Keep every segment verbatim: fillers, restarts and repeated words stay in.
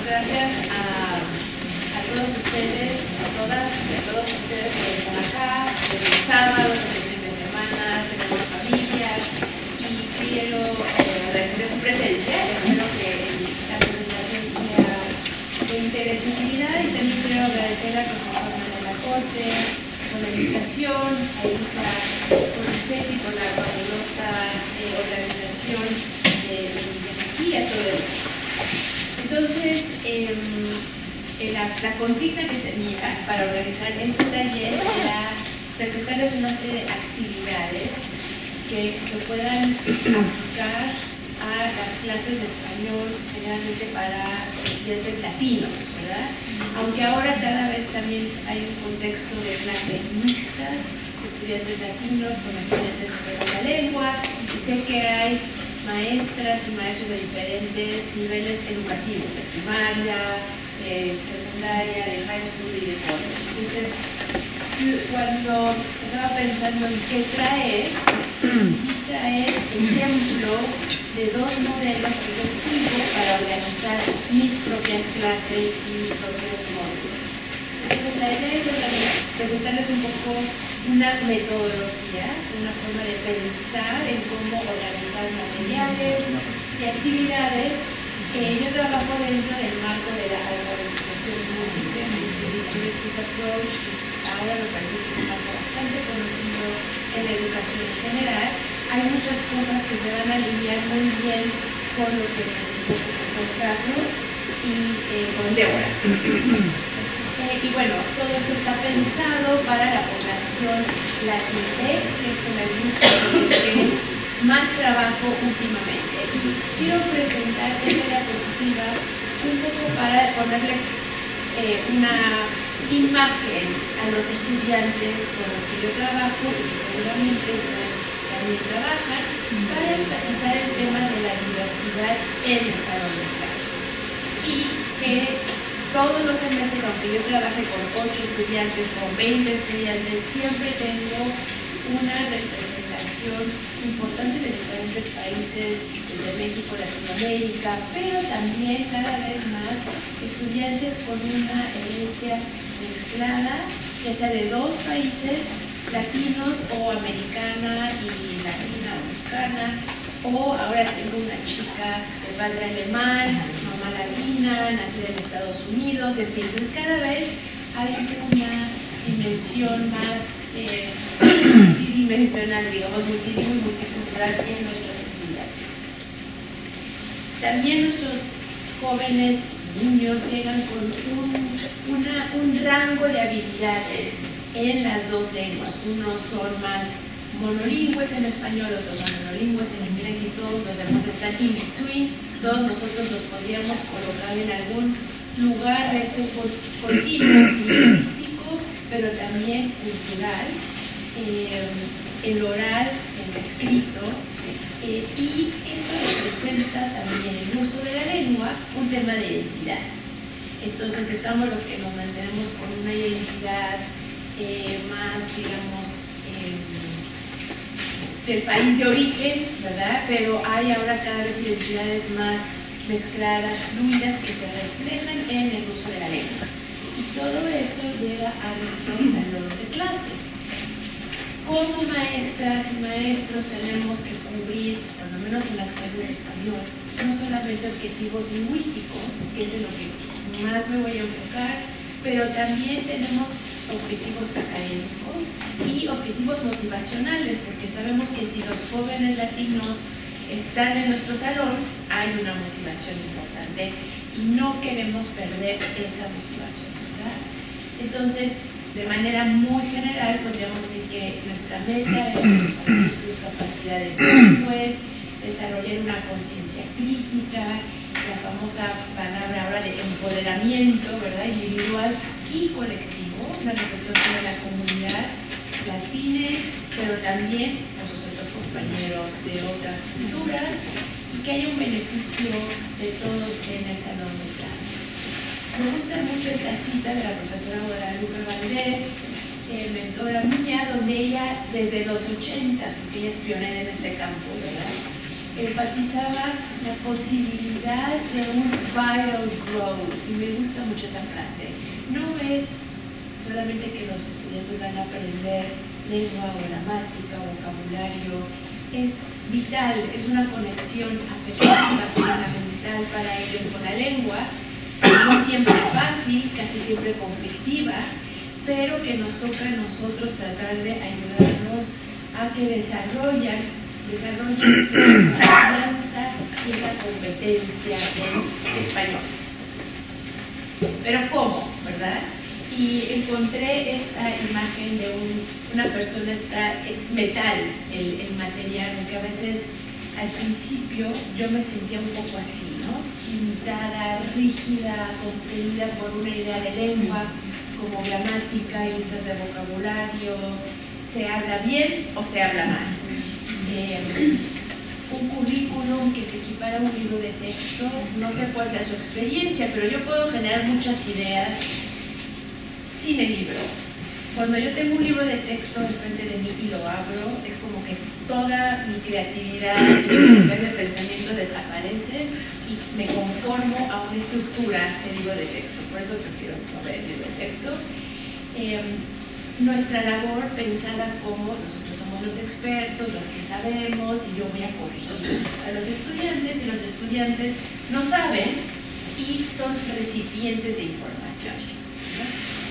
gracias a, a todos ustedes, a todas y a todos ustedes por estar acá, desde el sábado, desde el fin de semana, tenemos familia y quiero eh, agradecerles su presencia. Espero que la presentación sea de interés y utilidad, y también quiero agradecer a la profesora Manuela Corte por la invitación, a Elisa Corricetti por la fabulosa eh, organización de aquí y a todo el mundo. Entonces, eh, la, la consigna que tenía para organizar este taller era presentarles una serie de actividades que se puedan aplicar a las clases de español, generalmente para estudiantes latinos, ¿verdad? Aunque ahora cada vez también hay un contexto de clases mixtas, estudiantes latinos con estudiantes de segunda lengua, y sé que hay maestras y maestros de diferentes niveles educativos, de primaria, de secundaria, de high school y de college. Entonces, cuando estaba pensando en qué traer, decidí traer ejemplos de dos modelos que yo sigo para organizar mis propias clases y mis propios módulos. Entonces, la idea es presentarles un poco una metodología, una forma de pensar en cómo organizar materiales y actividades. Eh, yo trabajo dentro del marco de la alfabetización múltiple, Multi-Literacy Approach, que ahora me parece que es un marco bastante conocido en la educación en general. Hay muchas cosas que se van a alinear muy bien con lo que presentó el profesor Carlos y eh, con Débora. Eh, y bueno, todo esto está pensado para la población Latinx, que es con el grupo que más trabajo últimamente. Quiero presentar esta diapositiva un poco para ponerle eh, una imagen a los estudiantes con los que yo trabajo y que seguramente ustedes también trabajan, para enfatizar el tema de la diversidad en el salón de clase. Y que todos los semestres, aunque yo trabaje con ocho estudiantes, con veinte estudiantes, siempre tengo una representación importante de diferentes países, desde México, Latinoamérica, pero también cada vez más estudiantes con una herencia mezclada, ya sea de dos países, latinos o americana y latina o mexicana, o ahora tengo una chica de padre alemán, mamá latina, nacida en Estados Unidos, en fin, entonces cada vez hay una dimensión más eh, multidimensional, digamos, multilingüe y multicultural en nuestros estudiantes. También nuestros jóvenes niños llegan con un, una, un rango de habilidades en las dos lenguas. Unos son más monolingües en español, otros monolingües en inglés, y todos los demás están in between. Todos nosotros los podríamos colocar en algún lugar de este continuo lingüístico, pero también cultural, eh, el oral, el escrito, eh, y esto representa también el uso de la lengua, un tema de identidad. Entonces estamos los que nos mantenemos con una identidad eh, más, digamos, eh, del país de origen, ¿verdad? Pero hay ahora cada vez identidades más mezcladas, fluidas, que se reflejan en el uso de la lengua. Y todo eso llega a nuestro salón de clase. Como maestras y maestros tenemos que cubrir, por lo menos en las clases de español, no solamente objetivos lingüísticos, que es en lo que más me voy a enfocar, pero también tenemos objetivos académicos y objetivos motivacionales, porque sabemos que si los jóvenes latinos están en nuestro salón, hay una motivación importante y no queremos perder esa motivación, ¿verdad? Entonces, de manera muy general, podríamos decir que nuestra meta es compartir sus capacidades bilingües, desarrollar una conciencia crítica, la famosa palabra ahora de empoderamiento, ¿verdad?, individual y colectivo, una reflexión sobre la comunidad Latinx, pero también con sus otros compañeros de otras culturas, y que haya un beneficio de todos en el salón de clase. Me gusta mucho esta cita de la profesora Guadalupe Valdés, eh, mentora mía, donde ella desde los ochentas, porque ella es pionera en este campo, ¿verdad?, enfatizaba la posibilidad de un viral growth, y me gusta mucho esa frase. No es solamente que los estudiantes van a aprender lengua o gramática o vocabulario, es vital, es una conexión afectiva, fundamental para ellos con la lengua, no siempre fácil, casi siempre conflictiva, pero que nos toca a nosotros tratar de ayudarnos a que desarrollen, desarrollen la confianza y la competencia en español. Pero ¿cómo? ¿Verdad? Y encontré esta imagen de un, una persona, está, es metal el, el material, aunque a veces al principio yo me sentía un poco así, ¿no? Limitada, rígida, sostenida por una idea de lengua, como gramática y listas de vocabulario, se habla bien o se habla mal. Eh, un currículum que se equipara a un libro de texto, no sé cuál sea su experiencia, pero yo puedo generar muchas ideas sin el libro. Cuando yo tengo un libro de texto enfrente de mí y lo abro, es como que toda mi creatividad y mi nivel de pensamiento desaparece y me conformo a una estructura de libro de texto. Por eso prefiero no ver el libro de texto. Eh, nuestra labor pensada como nosotros somos los expertos, los que sabemos, y yo voy a corregir a los estudiantes, y los estudiantes no saben y son recipientes de información, ¿no?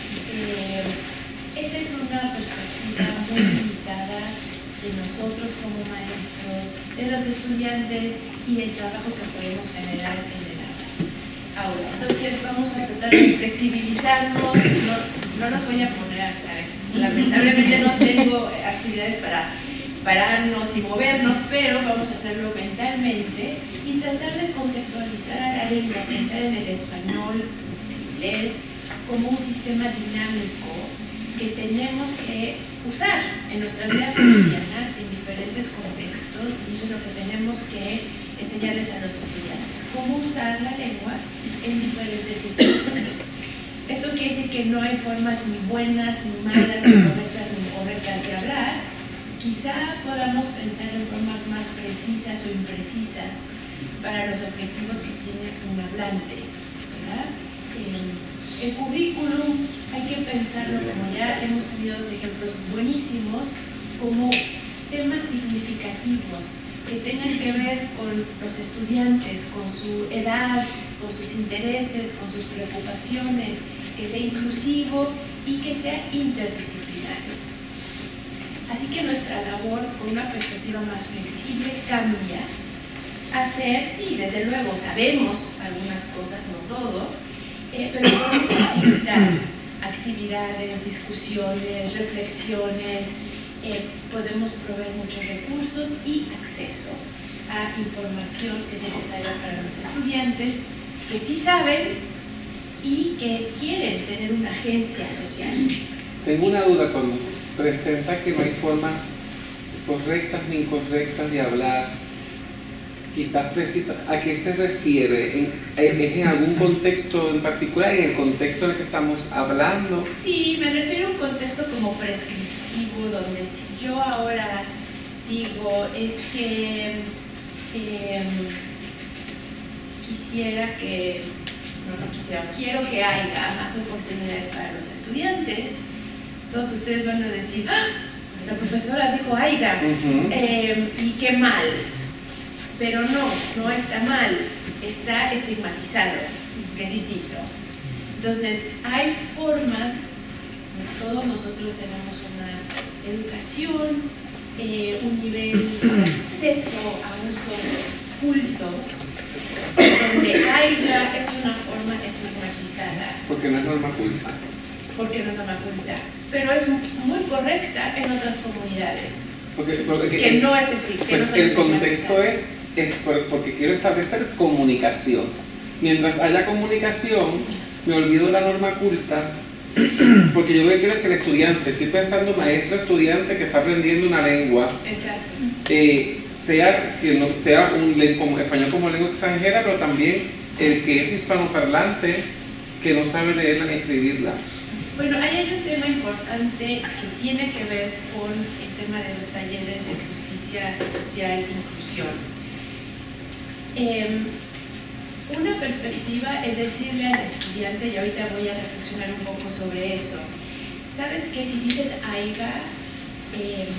Eh, esa es una perspectiva muy limitada de nosotros como maestros, de los estudiantes y del trabajo que podemos generar en el aula. Ahora, entonces vamos a tratar de flexibilizarnos, no, no nos voy a poner a, a lamentablemente no tengo actividades para pararnos y movernos, pero vamos a hacerlo mentalmente y tratar de conceptualizar a la lengua, pensar en el español, en el inglés, como un sistema dinámico que tenemos que usar en nuestra vida cotidiana en diferentes contextos, y eso es lo que tenemos que enseñarles a los estudiantes, cómo usar la lengua en diferentes situaciones. Esto quiere decir que no hay formas ni buenas, ni malas, ni correctas, ni incorrectas de hablar. Quizá podamos pensar en formas más precisas o imprecisas para los objetivos que tiene un hablante, ¿verdad? Eh, el currículum hay que pensarlo, como ya hemos tenido dos ejemplos buenísimos, como temas significativos que tengan que ver con los estudiantes, con su edad, con sus intereses, con sus preocupaciones, que sea inclusivo y que sea interdisciplinario. Así que nuestra labor, con una perspectiva más flexible, cambia a ser, sí, desde luego, sabemos algunas cosas, no todo, eh, pero podemos facilitar actividades, discusiones, reflexiones, eh, podemos proveer muchos recursos y acceso a información que es necesaria para los estudiantes que sí saben y que quieren tener una agencia social. Tengo una duda cuando presenta que no hay formas correctas ni incorrectas de hablar, quizás preciso, ¿a qué se refiere? ¿En, ¿Es en algún contexto en particular, en el contexto en el que estamos hablando? Sí, me refiero a un contexto como prescriptivo, donde si yo ahora digo, es que eh, quisiera que, no, no quisiera, quiero que haya más oportunidades para los estudiantes, todos ustedes van a decir, ¡ah! La profesora dijo haya, uh-huh. eh, y qué mal. Pero no, no está mal, está estigmatizado, que es distinto. Entonces, hay formas, todos nosotros tenemos una educación, eh, un nivel de acceso a usos cultos, donde haya es una forma estigmatizada. Porque no es norma culta. Porque no es norma culta, pero es muy correcta en otras comunidades. Porque, porque que el, no es estigmatizada. Pues no el contexto es, es porque quiero establecer comunicación. Mientras haya comunicación, me olvido la norma culta, porque yo lo que quiero es que el estudiante, estoy pensando maestro-estudiante que está aprendiendo una lengua, eh, sea, que no, sea un como, español como lengua extranjera, pero también el que es hispanoparlante, que no sabe leerla ni escribirla. Bueno, ahí hay un tema importante que tiene que ver con el tema de los talleres de justicia social e inclusión. Eh, una perspectiva es decirle al estudiante, y ahorita voy a reflexionar un poco sobre eso, sabes que si dices aiga, eh,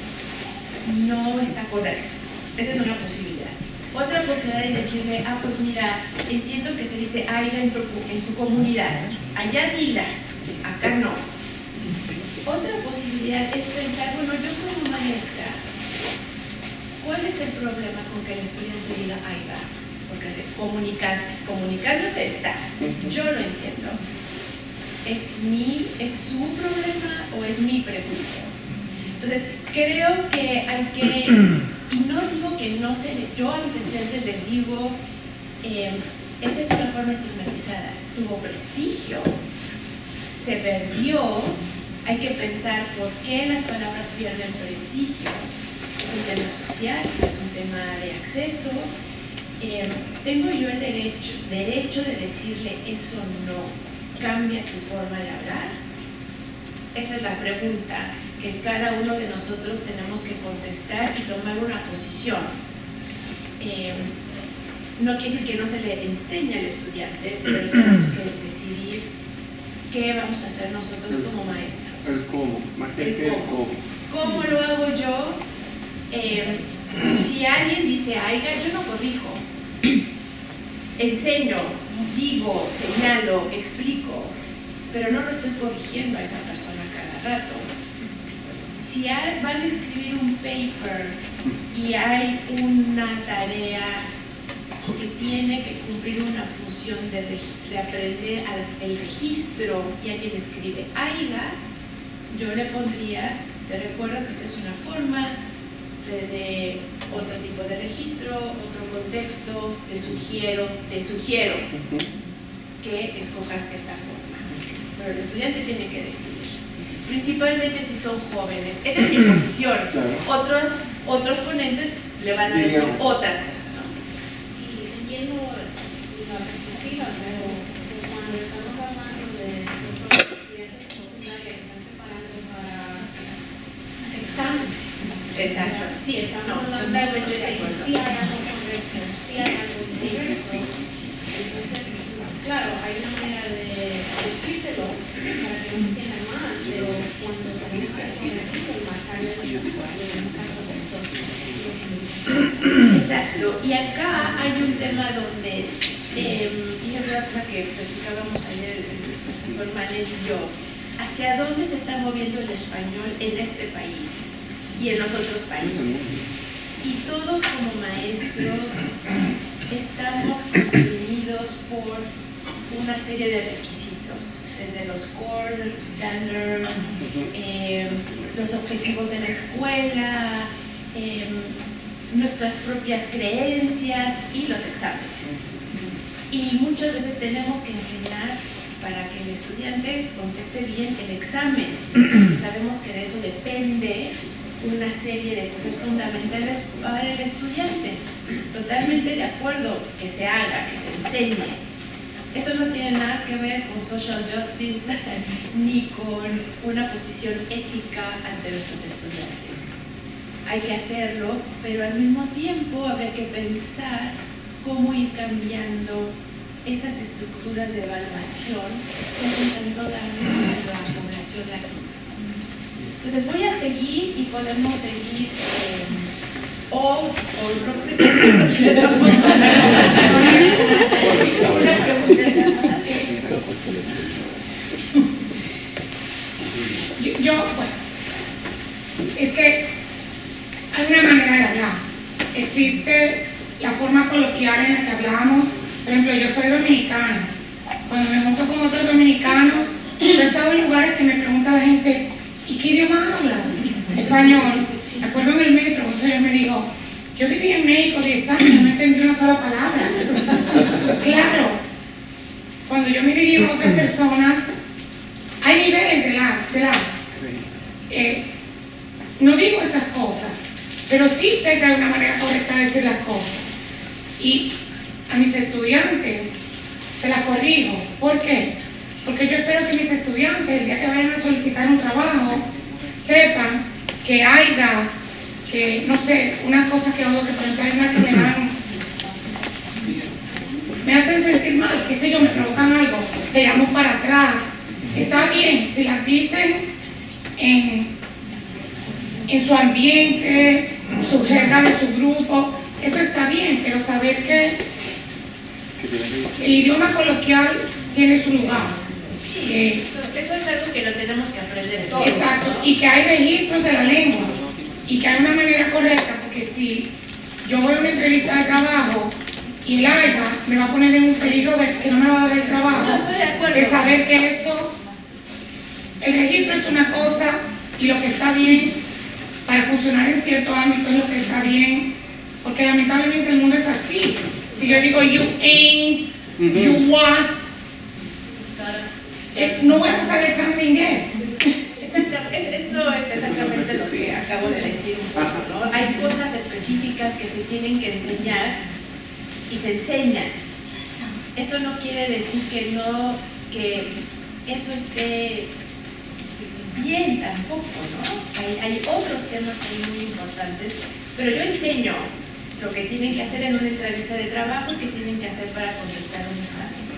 no está correcto. Esa es una posibilidad. Otra posibilidad es decirle, ah, pues mira, entiendo que se dice aiga en tu, en tu comunidad, allá dila, acá no. Otra posibilidad es pensar, bueno, yo como maestra, ¿cuál es el problema con que el estudiante diga aiga? Porque se comunican, comunicándose está, yo lo entiendo. ¿Es, mi, ¿Es su problema o es mi prejuicio? Entonces, creo que hay que, y no digo que no se le, yo a mis estudiantes les digo, eh, esa es una forma estigmatizada, tuvo prestigio, se perdió, hay que pensar por qué las palabras pierden prestigio. Es un tema social, es un tema de acceso. Eh, ¿Tengo yo el derecho, derecho de decirle eso no cambia tu forma de hablar? Esa es la pregunta que cada uno de nosotros tenemos que contestar y tomar una posición. Eh, no quiere decir que no se le enseñe al estudiante, pero tenemos que decidir qué vamos a hacer nosotros como maestros. El cómo, más que el, el cómo. ¿Cómo lo hago yo? Eh, si alguien dice aiga, yo no corrijo. Enseño, digo, señalo, explico, pero no lo estoy corrigiendo a esa persona cada rato. Si hay, van a escribir un paper y hay una tarea que tiene que cumplir una función de, de aprender al, el registro y alguien escribe aiga, yo le pondría, te recuerdo que esta es una forma de, de otro tipo de registro, otro contexto, te sugiero, te sugiero que escojas esta forma. Pero el estudiante tiene que decidir, principalmente si son jóvenes. Esa es mi posición. Claro. Otros, otros ponentes le van a decir Digamos. otra cosa, ¿no? Y entiendo la perspectiva, pero cuando estamos hablando de los estudiantes de secundaria que están preparando para examen. Exacto. Sí, no, totalmente de acuerdo. Sí hay algo correcto, sí hay algo Sí. correcto. Entonces, claro, hay una manera de decírselo para que no se sientan mal, pero cuando también está corregido, el marcarle el lenguaje, el correcto. Exacto. Y acá hay un tema donde, eh, y es una cosa que platicábamos ayer el profesor Manet y yo, hacia dónde se está moviendo el español en este país y en los otros países. Y todos como maestros estamos constreñidos por una serie de requisitos, desde los core standards, eh, los objetivos de la escuela, eh, nuestras propias creencias y los exámenes. Y muchas veces tenemos que enseñar para que el estudiante conteste bien el examen. Y sabemos que de eso depende una serie de cosas fundamentales para el estudiante. Totalmente de acuerdo que se haga, que se enseñe. Eso no tiene nada que ver con social justice ni con una posición ética ante nuestros estudiantes. Hay que hacerlo, pero al mismo tiempo habría que pensar cómo ir cambiando esas estructuras de evaluación que intentando darle a la población latina. Entonces voy a seguir y podemos seguir eh, o, o no presentando que le damos una pregunta. Yo, yo, bueno, es que hay una manera de hablar. Existe la forma coloquial en la que hablamos. Por ejemplo, yo soy dominicana. Cuando me junto con otros dominicanos, yo he estado en lugares que me pregunta la gente, ¿y qué idioma hablas? Español. Me acuerdo en el metro, un señor me dijo, yo viví en México diez años, no entendí una sola palabra. Claro, cuando yo me dirijo a otras personas, hay niveles de la, de la eh, no digo esas cosas, pero sí sé que hay una manera correcta de decir las cosas. Y a mis estudiantes se las corrijo. ¿Por qué? Porque yo espero que mis estudiantes, el día que vayan a solicitar un trabajo, sepan que haya, que no sé, unas cosas que odio, que por ejemplo hay una que me dan me hacen sentir mal, qué sé yo, me provocan algo, te llamo para atrás. Está bien, si las dicen en, en su ambiente, su jerga de su grupo, eso está bien, pero saber que el idioma coloquial tiene su lugar. Eh, Eso es algo que lo tenemos que aprender todos. Exacto, y que hay registros de la lengua y que hay una manera correcta, porque si yo voy a una entrevista de trabajo y el AIBA me va a poner en un peligro de que no me va a dar el trabajo, No, estoy de acuerdo. de saber que eso, el registro es una cosa y lo que está bien para funcionar en cierto ámbito es lo que está bien, porque lamentablemente el mundo es así. Si yo digo you ain't, Ujú. you was, eh, no voy a pasar el examen de inglés. Exacto, es- eso es exactamente lo que acabo de decir un poco, ¿no? Hay cosas específicas que se tienen que enseñar y se enseñan. Eso no quiere decir que no, que eso esté bien tampoco, ¿no? Hay, hay otros temas ahí muy importantes, pero yo enseño lo que tienen que hacer en una entrevista de trabajo y que tienen que hacer para contestar un examen.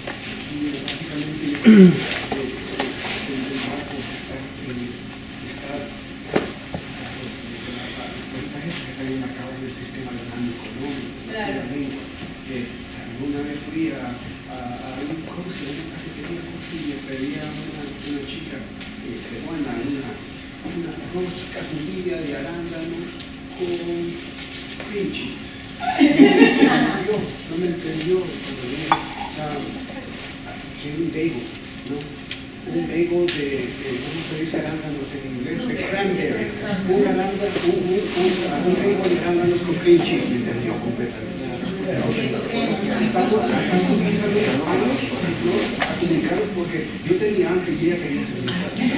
Claro. Alguna vez fui a, a, a un curso, a una cafetería curso y me pedía una, una chica eh, peruana, una, una arroz carnilla de arándano con cream cheese. Yo no me entendió cuando yo estaba, que un bagel, ¿no? Un bagel de, de, ¿cómo se dice arándanos en inglés? De cranberry. Un arándano, un, un, un, un bagel de arándanos con cream cheese. Me encendió completamente. Estamos porque yo tenía hambre y ella quería ser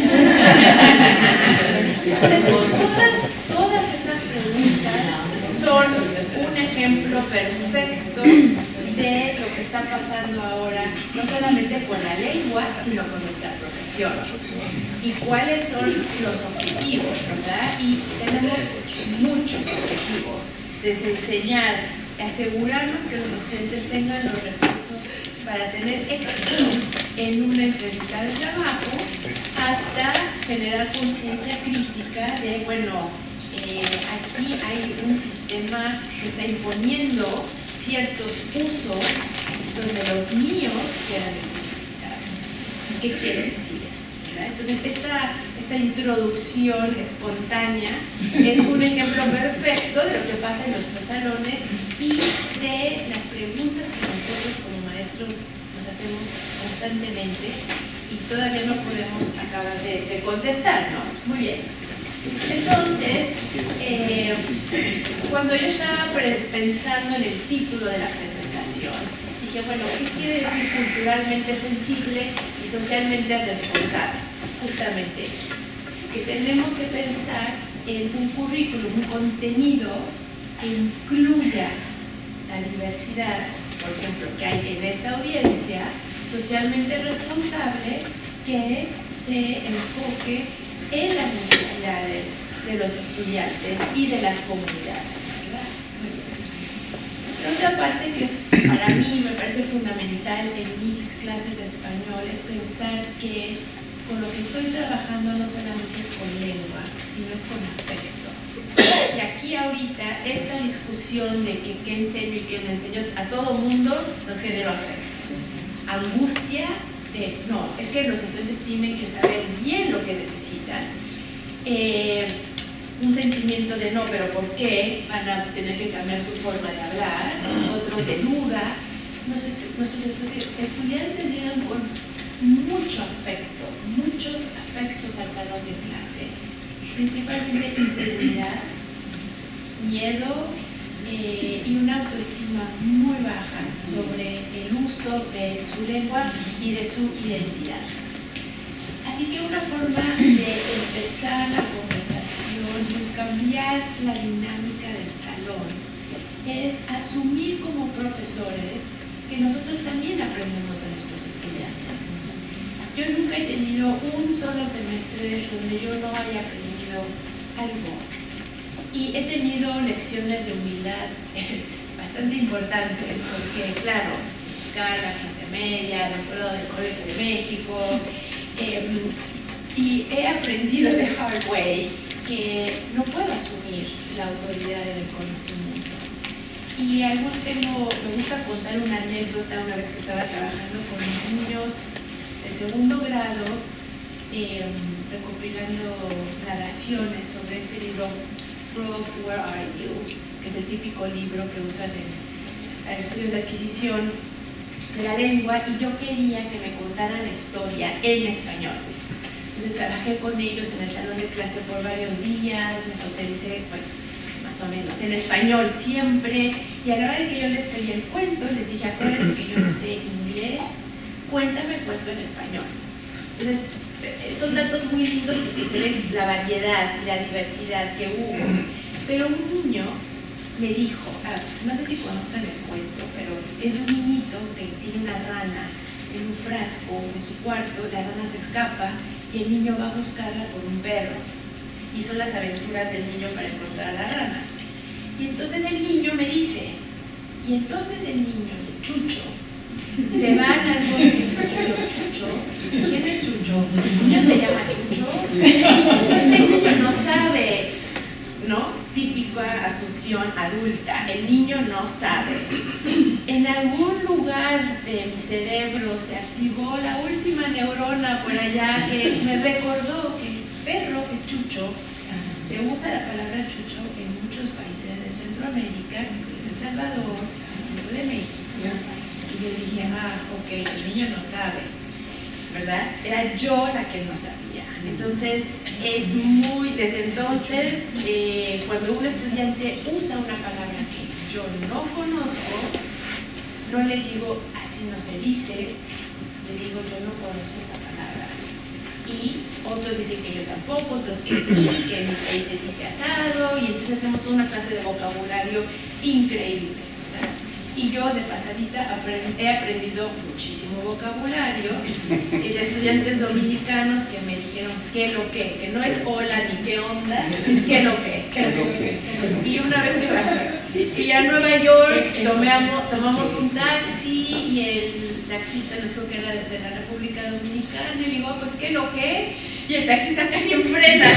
Entonces, todas, todas estas preguntas son un ejemplo perfecto de lo que está pasando ahora, no solamente con la lengua, sino con nuestra profesión. Y cuáles son los objetivos, ¿verdad? Y tenemos muchos objetivos. Desde enseñar, asegurarnos que los estudiantes tengan los recursos para tener éxito en una entrevista de trabajo, hasta generar conciencia crítica de, bueno, eh, aquí hay un sistema que está imponiendo ciertos usos donde los míos quedan estigmatizados. ¿Qué quiere decir eso? ¿Verdad? Entonces, esta, esta introducción espontánea es un ejemplo perfecto de lo que pasa en nuestros salones y de las preguntas que nosotros como maestros nos hacemos constantemente y todavía no podemos acabar de, de contestar, ¿no? Muy bien. Entonces, eh, cuando yo estaba pensando en el título de la presentación, dije, bueno, ¿qué quiere decir culturalmente sensible y socialmente responsable? Justamente eso, que tenemos que pensar en un currículum, un contenido que incluya la diversidad, por ejemplo, que hay en esta audiencia, socialmente responsable, que se enfoque en las necesidades de los estudiantes y de las comunidades, ¿verdad? La otra parte que es, para mí me parece fundamental en mis clases de español es pensar que con lo que estoy trabajando no solamente es con lengua, sino es con afecto. Y aquí ahorita esta discusión de que qué enseño y qué no enseño a todo mundo nos generó afectos. Angustia de, no, es que los estudiantes tienen que saber bien lo que necesitan. Eh, un sentimiento de no, pero ¿por qué? Van a tener que cambiar su forma de hablar, otros de duda. Nuestros, nuestros estudiantes llegan con mucho afecto, muchos afectos al salón de clase, principalmente inseguridad, miedo eh, y una autoestima muy baja sobre el uso de su lengua y de su identidad. Así que una forma de empezar la conversación y cambiar la dinámica del salón es asumir como profesores que nosotros también aprendemos de nuestros estudiantes. Yo nunca he tenido un solo semestre donde yo no haya aprendido algo. Y he tenido lecciones de humildad bastante importantes porque, claro, unificar la clase media, de acuerdo del Colegio de México, eh, y he aprendido de hard way que no puedo asumir la autoridad del conocimiento. Y algo tengo, me gusta contar una anécdota una vez que estaba trabajando con niños de segundo grado, eh, recopilando narraciones sobre este libro Frog, Where Are You?, que es el típico libro que usan en, en estudios de adquisición de la lengua, y yo quería que me contaran la historia en español. Entonces trabajé con ellos en el salón de clase por varios días, me socialicé, bueno, más o menos, en español siempre, y a la hora de que yo les leía el cuento, les dije, acuérdense que yo no sé inglés, cuéntame el cuento en español. Entonces, son datos muy lindos porque se ve la variedad, la diversidad que hubo. Pero un niño me dijo, ah, no sé si conozcan el cuento, pero es de un niñito que tiene una rana en un frasco en su cuarto, la rana se escapa y el niño va a buscarla con un perro. Y son las aventuras del niño para encontrar a la rana. Y entonces el niño me dice, y entonces el niño, el Chucho, se van al bosque. Chucho, ¿quién es Chucho? ¿El niño se llama Chucho? Este niño no sabe, ¿no? Típica asunción adulta. El niño no sabe. En algún lugar de mi cerebro se activó la última neurona por allá que me recordó que el perro, que es Chucho, se usa la palabra Chucho en muchos países de Centroamérica, en El Salvador, incluso de México. Y yo dije, ah, ok, el niño no sabe, ¿verdad? Era yo la que no sabía. Entonces, es muy, desde entonces, eh, cuando un estudiante usa una palabra que yo no conozco, no le digo, así no se dice, le digo, yo no conozco esa palabra. Y otros dicen que yo tampoco, otros que sí, que en mi país se dice asado, y entonces hacemos toda una clase de vocabulario increíble, ¿verdad? Y yo de pasadita aprend he aprendido muchísimo vocabulario de estudiantes dominicanos que me dijeron qué lo que, que no es hola ni qué onda, es qué lo que. Y una vez que bajé, y a Nueva York tomamos, tomamos un taxi y el taxista nos dijo que era de, de la República Dominicana y le digo, pues qué lo que, y el taxista casi en frenas.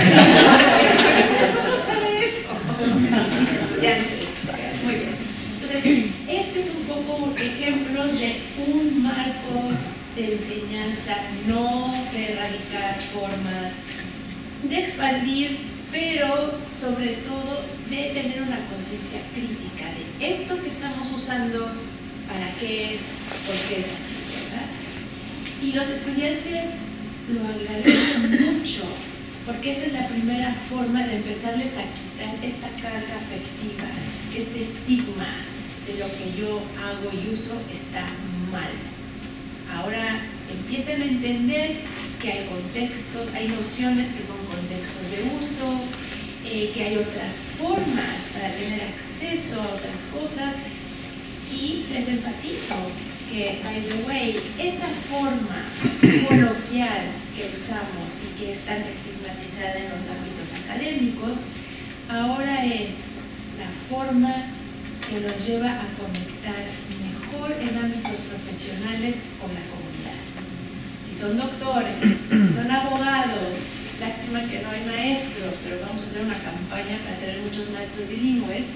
¿Cómo sabe eso? Mis estudiantes. Muy bien. Entonces, este es un poco ejemplos de un marco de enseñanza, no de erradicar formas, de expandir, pero sobre todo de tener una conciencia crítica de esto que estamos usando, para qué es, por qué es así, ¿verdad? Y los estudiantes lo agradecen mucho, porque esa es la primera forma de empezarles a quitar esta carga afectiva, este estigma de lo que yo hago y uso está mal. Ahora empiecen a entender que hay contextos, hay nociones que son contextos de uso, eh, que hay otras formas para tener acceso a otras cosas, y les enfatizo que, by the way, esa forma coloquial que usamos y que es tan estigmatizada en los ámbitos académicos, ahora es la forma que nos lleva a conectar mejor en ámbitos profesionales con la comunidad. Si son doctores, si son abogados, lástima que no hay maestros, pero vamos a hacer una campaña para tener muchos maestros bilingües.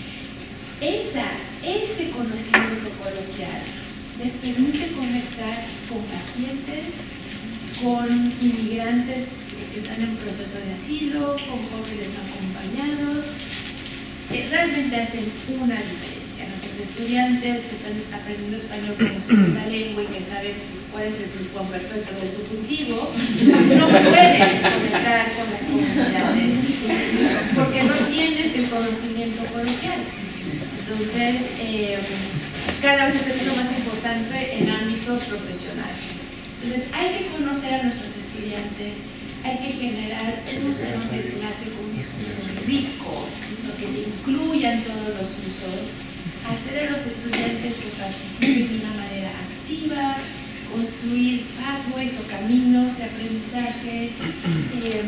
Esa, ese conocimiento coloquial les permite conectar con pacientes, con inmigrantes que están en proceso de asilo, con jóvenes no acompañados, que realmente hacen una diferencia. Nuestros estudiantes que están aprendiendo español como segunda lengua y que saben cuál es el pluscuamperfecto del subjuntivo, no pueden conectar con las comunidades porque no tienen el conocimiento coloquial. Entonces, eh, cada vez está siendo más importante en ámbitos profesionales. Entonces, hay que conocer a nuestros estudiantes, hay que generar un salón de clase con un discurso rico, que se incluyan todos los usos, hacer a los estudiantes que participen de una manera activa, construir pathways o caminos de aprendizaje, eh,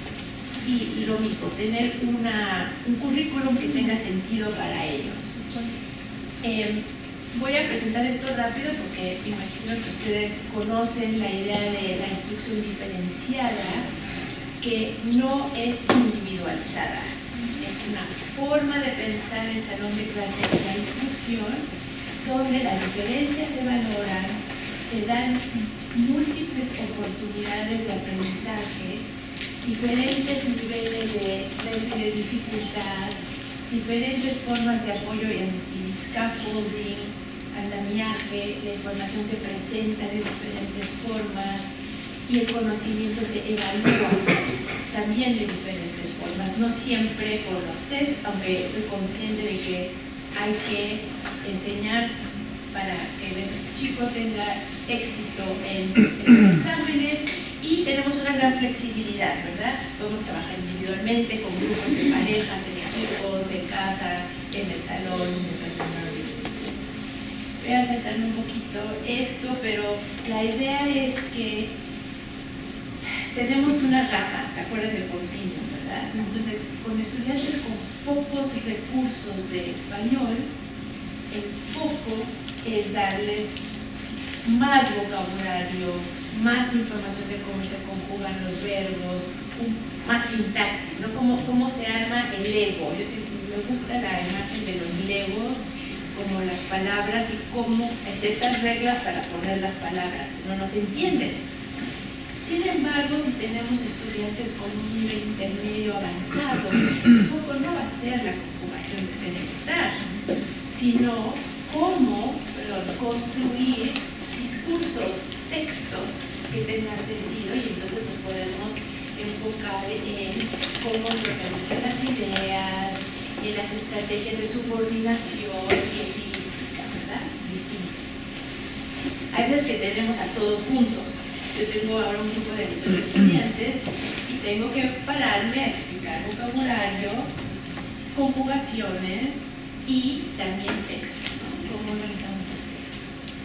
y lo mismo, tener una, un currículum que tenga sentido para ellos. Eh, voy a presentar esto rápido porque imagino que ustedes conocen la idea de la instrucción diferenciada, que no es individualizada. Es una forma de pensar el salón de clase de la instrucción donde las diferencias se valoran, se dan múltiples oportunidades de aprendizaje, diferentes niveles de, de dificultad, diferentes formas de apoyo y, y scaffolding, andamiaje, la información se presenta de diferentes formas y el conocimiento se evalúa también de diferentes formas, no siempre con los test, aunque estoy consciente de que hay que enseñar para que el chico tenga éxito en, en los exámenes, y tenemos una gran flexibilidad, ¿verdad? Podemos trabajar individualmente, con grupos de parejas, en equipos, en casa, en el salón, voy a saltarme un poquito esto, pero la idea es que tenemos una rama, ¿se acuerdan del continuum, verdad? Entonces, con estudiantes con pocos recursos de español, el foco es darles más vocabulario, más información de cómo se conjugan los verbos, un, más sintaxis, ¿no? Cómo, cómo se arma el Lego. Yo siempre me gusta la imagen de los Legos, como las palabras y cómo hay ciertas reglas para poner las palabras, si no, no se entienden. Sin embargo, si tenemos estudiantes con un nivel intermedio avanzado, el foco no va a ser la conjugación de ser estar, sino cómo perdón, construir discursos, textos que tengan sentido, y entonces nos podemos enfocar en cómo se organizan las ideas y en las estrategias de subordinación y estilística, ¿verdad? Distinto. Hay veces que tenemos a todos juntos. Yo tengo ahora un grupo de dieciocho estudiantes y tengo que pararme a explicar vocabulario, conjugaciones y también texto, ¿no? Cómo organizamos los textos.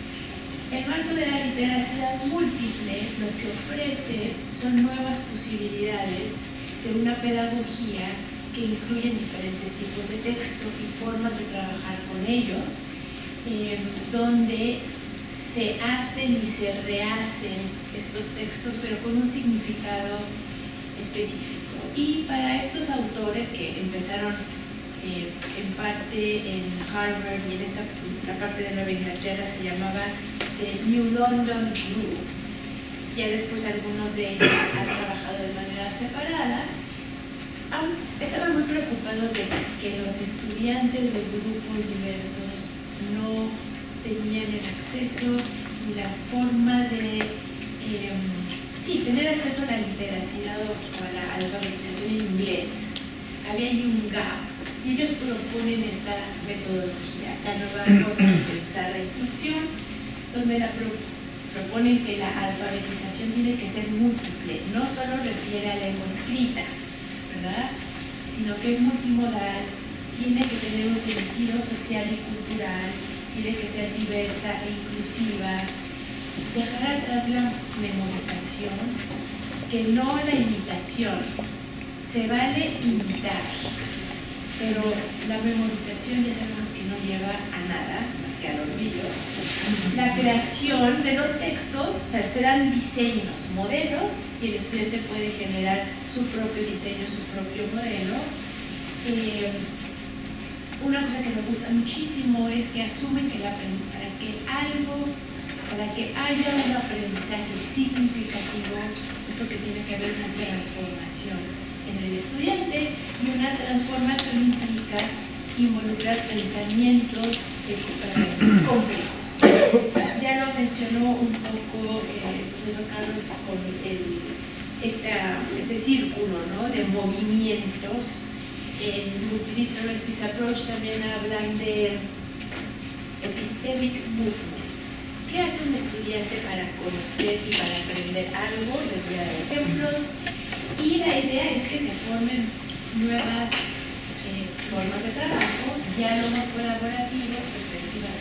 El marco de la literacidad múltiple lo que ofrece son nuevas posibilidades de una pedagogía que incluyen diferentes tipos de texto y formas de trabajar con ellos, eh, donde se hacen y se rehacen estos textos, pero con un significado específico. Y para estos autores que empezaron eh, en parte en Harvard y en esta la parte de Nueva Inglaterra se llamaba eh, New London Group. Ya después algunos de ellos han trabajado de manera separada. Han, estaban muy preocupados de que los estudiantes de grupos diversos no tenían el acceso y la forma de eh, sí, tener acceso a la literacidad o a la alfabetización en inglés. Había ahí un gap y ellos proponen esta metodología, esta nueva forma de pensar la instrucción, donde la pro proponen que la alfabetización tiene que ser múltiple, no solo refiere a lengua escrita, ¿verdad?, sino que es multimodal, tiene que tener un sentido social y cultural, tiene que ser diversa e inclusiva, dejar atrás la memorización, que no la imitación. Se vale imitar, pero la memorización ya sabemos que no lleva a nada, más que al olvido. La creación de los textos, o sea, serán diseños, modelos, y el estudiante puede generar su propio diseño, su propio modelo. Eh, Una cosa que me gusta muchísimo es que asumen que la, para que algo, para que haya un aprendizaje significativo, esto que tiene que haber una transformación en el estudiante, y una transformación implica involucrar pensamientos eh, complejos. Ya lo mencionó un poco eh, el profesor Carlos con el, esta, este círculo, ¿no?, de movimientos. En Multiliteracy Approach también hablan de epistemic movement. ¿Qué hace un estudiante para conocer y para aprender algo? Les voy a dar ejemplos. Y la idea es que se formen nuevas eh, formas de trabajo, diálogos colaborativos, perspectivas.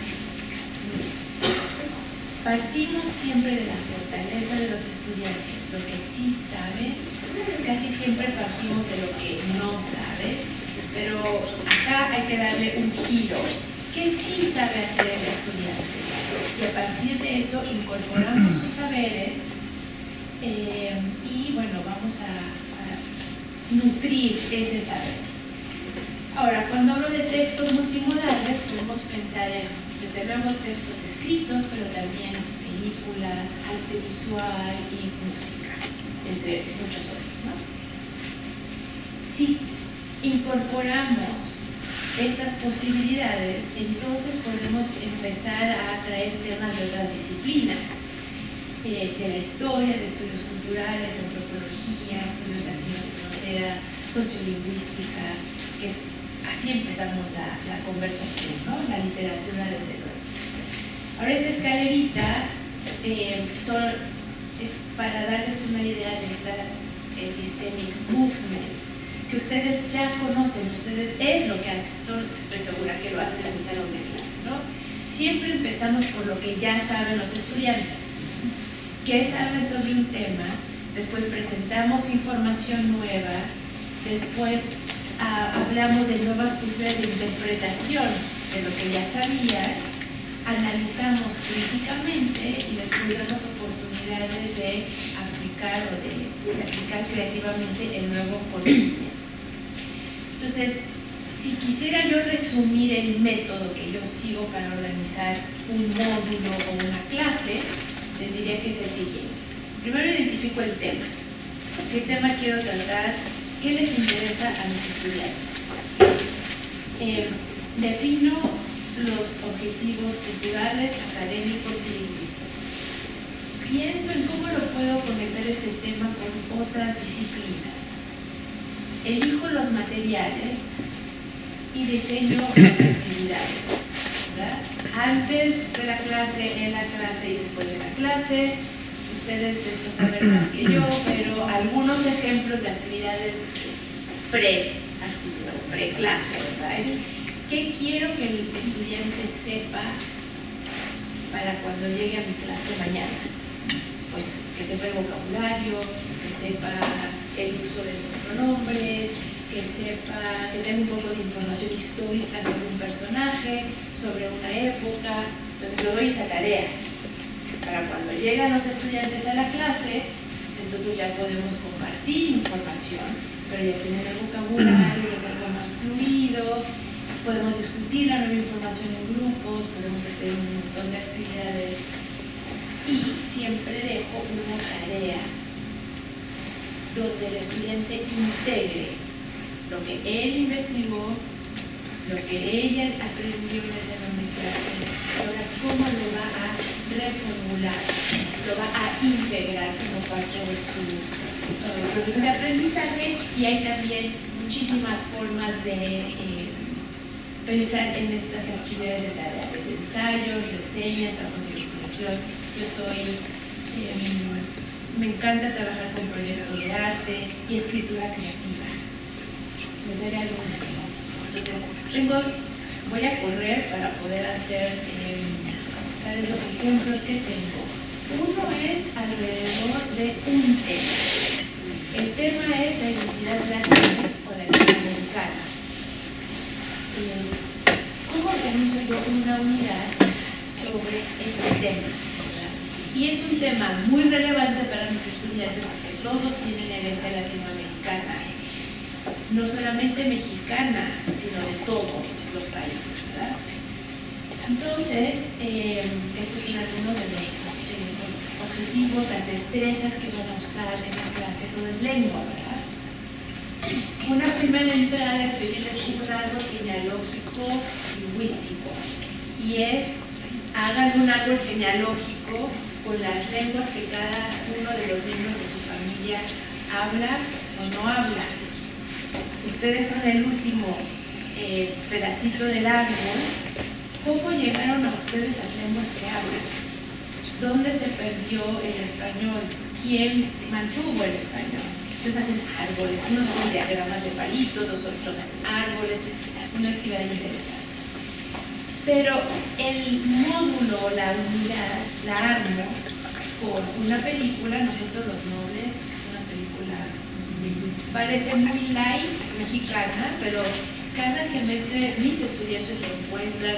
Partimos siempre de la fortaleza de los estudiantes, lo que sí saben. Casi siempre partimos de lo que no sabe, pero acá hay que darle un giro. ¿qué sí sabe hacer el estudiante? Y a partir de eso incorporamos sus saberes eh, y bueno, vamos a, a nutrir ese saber. Ahora, cuando hablo de textos multimodales, podemos pensar en, desde luego, textos escritos, pero también películas, arte visual y música, entre muchos otros, ¿no? Si incorporamos estas posibilidades, entonces podemos empezar a traer temas de otras disciplinas, eh, de la historia, de estudios culturales, antropología, estudios latinos de frontera, sociolingüística, que es, así empezamos la, la conversación, ¿no? La literatura, desde luego. Ahora, esta escalerita eh, son, es para darles una idea de esta epistemic movements, que ustedes ya conocen, ustedes es lo que hacen, son, estoy segura que lo hacen en el salón de clase, ¿no? Siempre empezamos por lo que ya saben los estudiantes. ¿Qué saben sobre un tema? Después presentamos información nueva, después ah, hablamos de nuevas posibilidades de interpretación de lo que ya sabían, analizamos críticamente y después damos oportunidades de aplicar o de, de aplicar creativamente el nuevo conocimiento. Entonces, si quisiera yo resumir el método que yo sigo para organizar un módulo o una clase, les diría que es el siguiente. Primero identifico el tema. ¿Qué tema quiero tratar? ¿Qué les interesa a mis estudiantes? Eh, defino los objetivos culturales, académicos y lingüísticos. Pienso en cómo lo puedo conectar este tema con otras disciplinas. Elijo los materiales y diseño las actividades, ¿verdad? Antes de la clase, en la clase y después de la clase. Ustedes de esto saben más que yo, pero algunos ejemplos de actividades pre-actividad, pre-clase, ¿verdad? ¿Qué quiero que el estudiante sepa para cuando llegue a mi clase mañana? Pues que sepa el vocabulario, que sepa el uso de estos pronombres, que sepa, que tenga un poco de información histórica sobre un personaje, sobre una época. Entonces yo doy esa tarea para cuando llegan los estudiantes a la clase, entonces ya podemos compartir información, pero ya tienen el vocabulario, es algo más fluido, podemos discutir la nueva información en grupos, podemos hacer un montón de actividades y siempre dejo una tarea donde el estudiante integre lo que él investigó, lo que ella aprendió en esa enorme clase, ahora cómo lo va a reformular, lo va a integrar como parte de su uh, proceso de aprendizaje. Y hay también muchísimas formas de eh, pensar en estas actividades de tarea, desde ensayos, reseñas, trabajos de investigación. Yo soy, eh, me encanta trabajar con proyectos de arte y escritura creativa. Les daré algunos ejemplos. Entonces, tengo, voy a correr para poder hacer eh, los ejemplos que tengo. Uno es alrededor de un tema. El tema es la identidad latina o la latinoamericana. Eh, ¿Cómo organizo yo una unidad sobre este tema? ¿Verdad? Y es un tema muy relevante para mis estudiantes porque todos tienen herencia latinoamericana. No solamente mexicana, sino de todos los países, ¿verdad? Entonces, eh, estos son algunos de los eh, objetivos, las destrezas que van a usar en la clase, todo es lengua, ¿verdad? Una primera entrada es pedirles un árbol genealógico lingüístico, y es, hagan un árbol genealógico con las lenguas que cada uno de los miembros de su familia habla o no habla. Ustedes son el último eh, pedacito del árbol. ¿Cómo llegaron a ustedes las lenguas que hablan? ¿Dónde se perdió el español? ¿Quién mantuvo el español? Entonces hacen árboles, unos hacen diagramas de palitos, otros hacen árboles, es una actividad interesante. Pero el módulo, la unidad, la armo con una película, Nosotros los Nobles, que es una película, parece muy light, mexicana, pero cada semestre mis estudiantes lo encuentran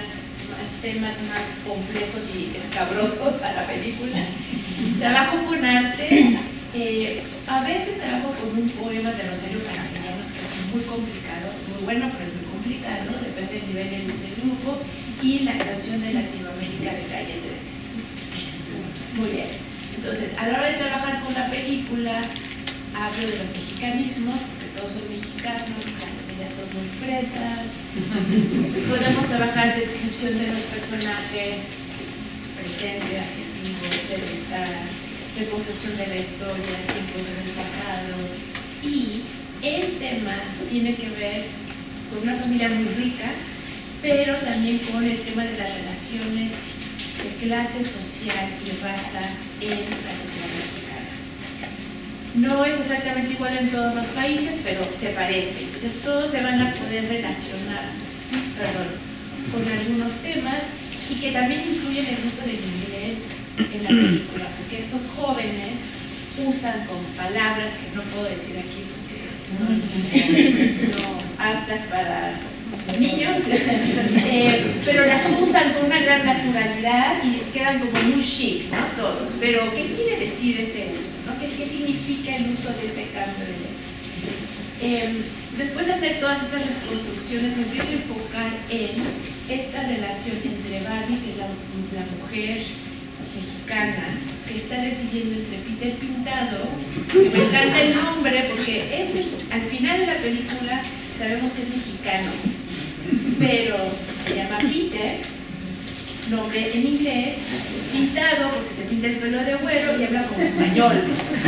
temas más complejos y escabrosos a la película. Trabajo con arte, eh, a veces trabajo con un poema de Rosario Castellanos que es muy complicado, muy bueno, pero es muy complicado, depende del nivel del, del grupo, y la canción de Latinoamérica de Calle trece. Muy bien. Entonces, a la hora de trabajar con la película, hablo de los mexicanismos, porque todos son mexicanos, clase media todos muy fresas. Podemos trabajar descripción de los personajes, presente, adjetivo, ser, estar, reconstrucción de la historia, tiempos en el pasado. Y el tema tiene que ver con una familia muy rica, pero también con el tema de las relaciones de clase social y raza en la sociedad mexicana. No es exactamente igual en todos los países, pero se parece. Entonces todos se van a poder relacionar, perdón, con algunos temas y que también incluyen el uso del inglés en la película, porque estos jóvenes usan con palabras que no puedo decir aquí porque son no aptas para niños, eh, pero las usan con una gran naturalidad y quedan como muy chic, ¿no? Todos. Pero, ¿qué quiere decir ese uso? ¿No? ¿Qué, ¿Qué significa el uso de ese cambio de ley? Eh, después de hacer todas estas reconstrucciones, me empiezo a enfocar en esta relación entre Barbie, que es la, la mujer mexicana, que está decidiendo entre Peter Pintado, que me encanta el nombre porque es, al final de la película sabemos que es mexicano, pero se llama Peter, nombre en inglés, es pintado porque se pinta el pelo de güero y habla como español.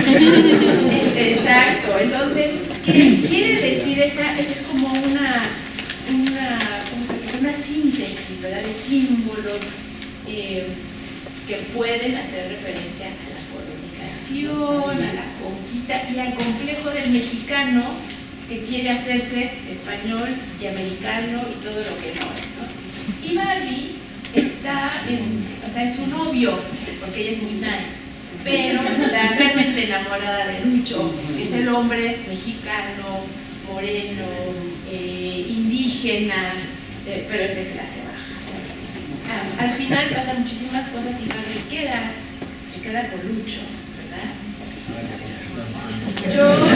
Exacto, entonces, ¿qué quiere decir? Esa, esa es como una, una, ¿cómo se llama? Una síntesis, ¿verdad? De símbolos eh, que pueden hacer referencia a la colonización, a la conquista y al complejo del mexicano que quiere hacerse español y americano y todo lo que no es, ¿no? Y Barbie está en, o sea, es su novio, porque ella es muy nice, pero está realmente enamorada de Lucho, que es el hombre mexicano, moreno, eh, indígena, eh, pero es de clase baja. Ah, al final pasan muchísimas cosas y Barbie queda, se queda con Lucho, ¿verdad? Yo...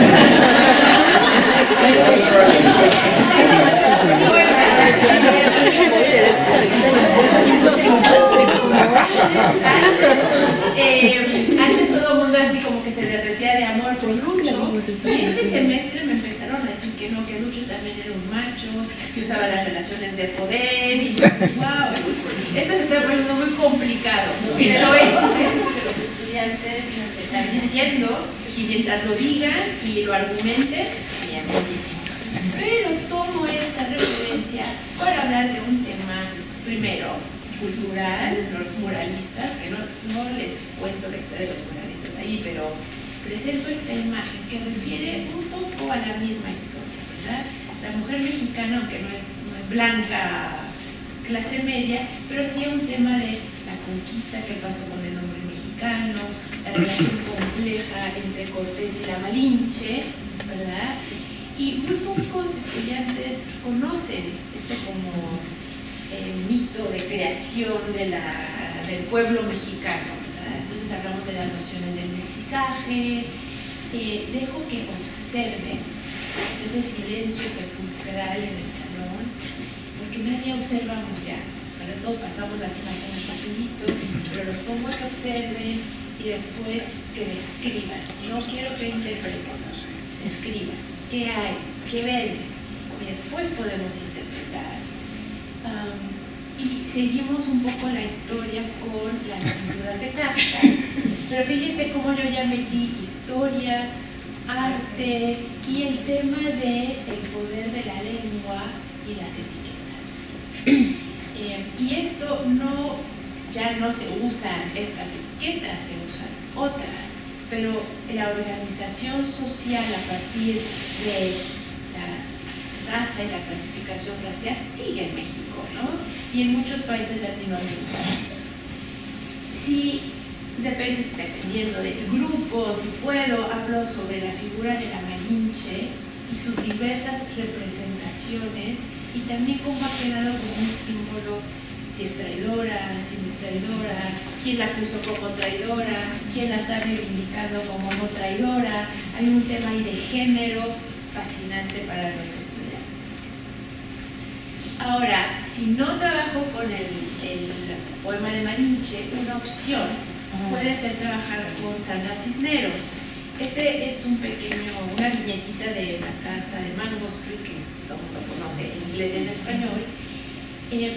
eh, antes todo el mundo así como que se derretía de amor por Lucho, y este semestre me empezaron a decir que no, que Lucho también era un macho, que usaba las relaciones de poder, y yo así, wow, esto se está poniendo muy complicado, pero es lo que los estudiantes están diciendo, y mientras lo digan y lo argumenten, bien. Pero tomo esta referencia para hablar de un tema, primero, cultural, los muralistas, que no, no les cuento la historia de los muralistas ahí, pero presento esta imagen que refiere un poco a la misma historia, ¿verdad? La mujer mexicana, aunque no es, no es blanca, clase media, pero sí un tema de la conquista que pasó con el hombre mexicano, la relación compleja entre Cortés y la Malinche, ¿verdad? Y muy pocos estudiantes conocen este como eh, mito de creación de la, del pueblo mexicano, ¿verdad? Entonces hablamos de las nociones del mestizaje, eh, dejo que observen ese silencio sepulcral en el salón, porque nadie observamos ya, ¿verdad? Todos pasamos las imágenes rapidito, pero los pongo a que observen y después que describan. No quiero que interpreten, escriban. ¿Qué hay? ¿Qué ven? Y después podemos interpretar. Um, y seguimos un poco la historia con las pinturas de castas, pero fíjense cómo yo ya metí historia, arte y el tema del poder de la lengua y las etiquetas. Eh, y esto no, ya no se usan estas etiquetas, se usan otras. Pero la organización social a partir de la raza y la clasificación racial sigue en México, ¿no? Y en muchos países latinoamericanos. Si, depend, dependiendo del grupo, si puedo, hablo sobre la figura de la Malinche y sus diversas representaciones y también cómo ha quedado como un símbolo si es traidora, si no es traidora, quién la puso como traidora, quién la está reivindicando como no traidora. Hay un tema ahí de género fascinante para los estudiantes. Ahora, si no trabajo con el, el poema de Malinche, una opción puede ser trabajar con Sandra Cisneros. Este es un pequeño, una viñetita de La Casa de Manuscript, que todo el mundo conoce en inglés y en español. Eh,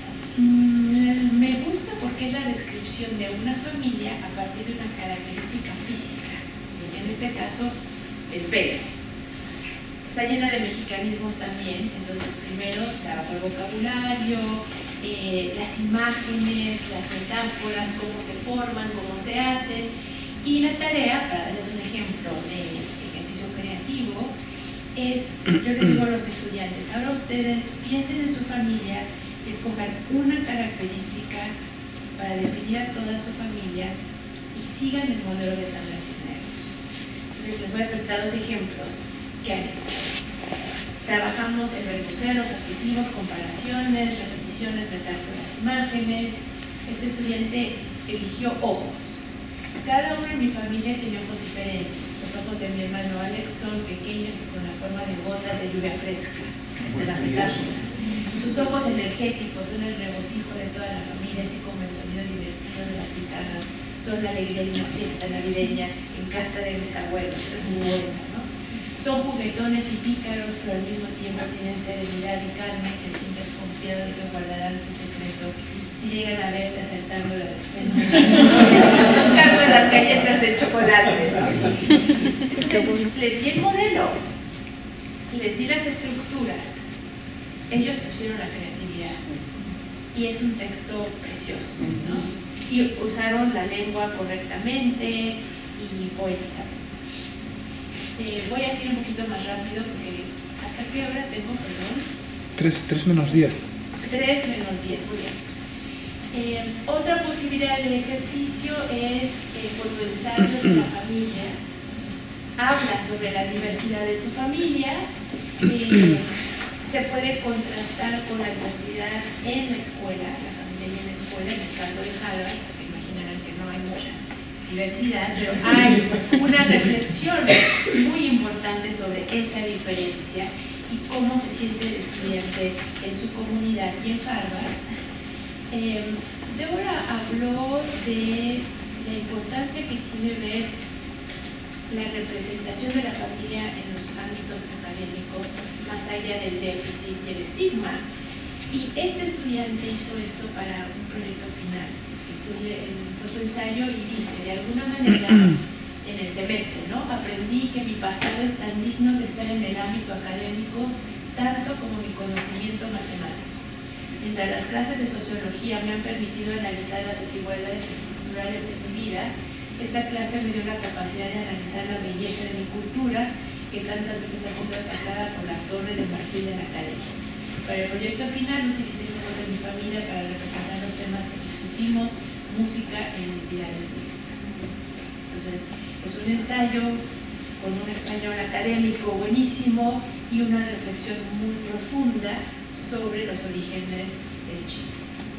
me gusta porque es la descripción de una familia a partir de una característica física, en este caso el pelo. Está llena de mexicanismos también, entonces primero trabajo el vocabulario, eh, las imágenes, las metáforas, cómo se forman, cómo se hacen. Y la tarea, para darles un ejemplo de ejercicio creativo, es, yo les digo a los estudiantes, ahora ustedes piensen en su familia, escojan una característica para definir a toda su familia y sigan el modelo de Sandra Cisneros. Entonces les voy a prestar dos ejemplos que hay. Trabajamos en verboceros, adjetivos, comparaciones, repeticiones, metáforas, imágenes. Este estudiante eligió ojos. Cada uno en mi familia tiene ojos diferentes. Los ojos de mi hermano Alex son pequeños y con la forma de gotas de lluvia fresca, de la metáfora. Sus ojos energéticos son el regocijo de toda la familia, así como el sonido divertido de las guitarras. Son la alegría de una fiesta navideña en casa de mis abuelos. Es muy buena, ¿no? Son juguetones y pícaros, pero al mismo tiempo tienen serenidad y calma, que sientes confiado de que guardarán tu secreto si llegan a verte asaltando la despensa, buscando las galletas de chocolate. Entonces, les di el modelo, les di las estructuras, ellos pusieron la creatividad y es un texto precioso, ¿no? Y usaron la lengua correctamente y poéticamente. Eh, voy a ir un poquito más rápido porque ¿hasta qué hora tengo, perdón? tres menos diez. tres menos diez, muy bien. Eh, otra posibilidad de ejercicio es eh, fotoensayos de la familia. Habla sobre la diversidad de tu familia. Eh, se puede contrastar con la diversidad en la escuela, la familia y en la escuela. En el caso de Harvard, pues se imaginarán que no hay mucha diversidad, pero hay una reflexión muy importante sobre esa diferencia y cómo se siente el estudiante en su comunidad y en Harvard. Eh, Débora habló de la importancia que tiene ver la representación de la familia en los ámbitos académicos, más allá del déficit y el estigma. Y este estudiante hizo esto para un proyecto final, incluye el ensayo y dice, de alguna manera, en el semestre, ¿no? Aprendí que mi pasado es tan digno de estar en el ámbito académico tanto como mi conocimiento matemático. Mientras las clases de sociología me han permitido analizar las desigualdades estructurales en mi vida, esta clase me dio la capacidad de analizar la belleza de mi cultura, que tantas veces ha sido atacada por la torre de marfil de la academia. Para el proyecto final utilicé fotos de mi familia para representar los temas que discutimos, música en entidades mixtas. Entonces, es un ensayo con un español académico buenísimo y una reflexión muy profunda sobre los orígenes del Chile.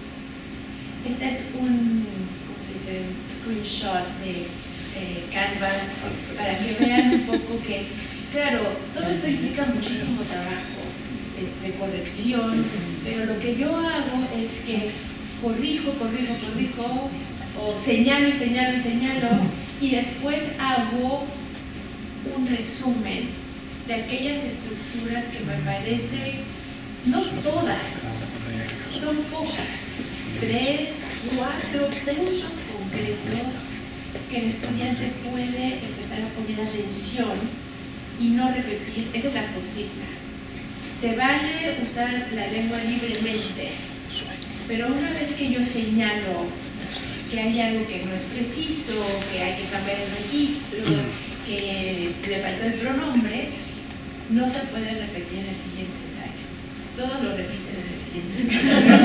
Este es un, ¿cómo se dice? Screenshot de eh, Canvas para que vean un poco que, claro, todo esto implica muchísimo trabajo de, de corrección, pero lo que yo hago es que corrijo, corrijo, corrijo, o señalo y señalo y señalo, y después hago un resumen de aquellas estructuras que me parece, no todas, son pocas, tres, cuatro puntos concretos que el estudiante puede empezar a poner atención y no repetir. Esa es la consigna. Se vale usar la lengua libremente, pero una vez que yo señalo que hay algo que no es preciso, que hay que cambiar el registro, que le falta el pronombre, no se puede repetir en el siguiente ensayo. Todos lo repiten en el siguiente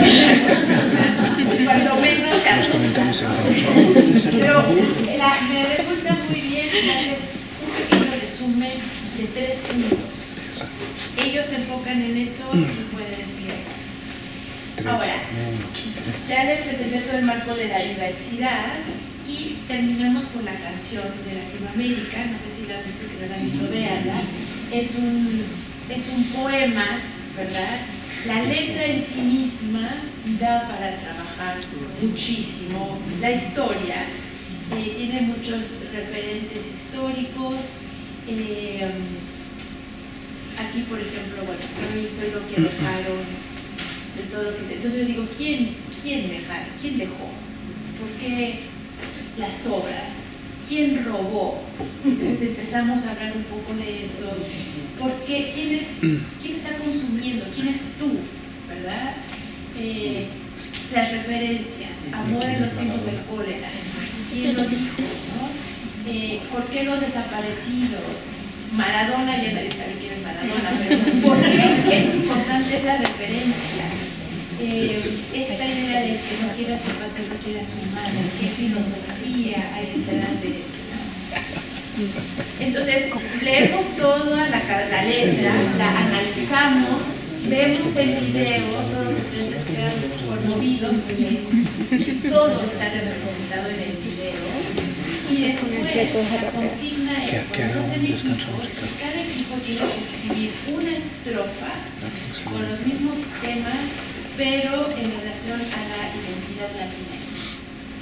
ensayo. Cuando menos se asustan. Pero la, me resulta muy bien darles un pequeño resumen de tres puntos. Ellos se enfocan en eso y pueden estudiar. Ahora, ya les presenté todo el marco de la diversidad y terminamos con la canción de Latinoamérica. No sé si la han visto, si no la han visto, véanla. Es un, es un poema, ¿verdad? La letra en sí misma da para trabajar muchísimo. La historia eh, tiene muchos referentes históricos. Eh, aquí, por ejemplo, bueno, soy, soy lo que dejaron de todo lo que... Entonces yo digo, ¿quién, quién dejaron? ¿Quién dejó? ¿Por qué las obras? ¿Quién robó? Entonces empezamos a hablar un poco de eso. ¿Por qué? ¿Quién, es, quién está consumiendo? ¿Quién es tú? ¿Verdad? Eh, las referencias. Amor en los tiempos del cólera. ¿Quién lo dijo? ¿No? Eh, ¿Por qué los desaparecidos? Maradona, ya nadie sabe quién es Maradona, pero ¿por qué es importante esa referencia? Eh, esta idea de que no quiera a su padre, no quiera a su madre, ¿qué filosofía hay detrás de esto? Entonces, leemos toda la, la letra, la analizamos, vemos el video, todos los estudiantes quedan conmovidos porque todo está representado en el video. Y después la consigna es, ponemos en equipos, cada equipo tiene que escribir una estrofa con los mismos temas, pero en relación a la identidad latinx.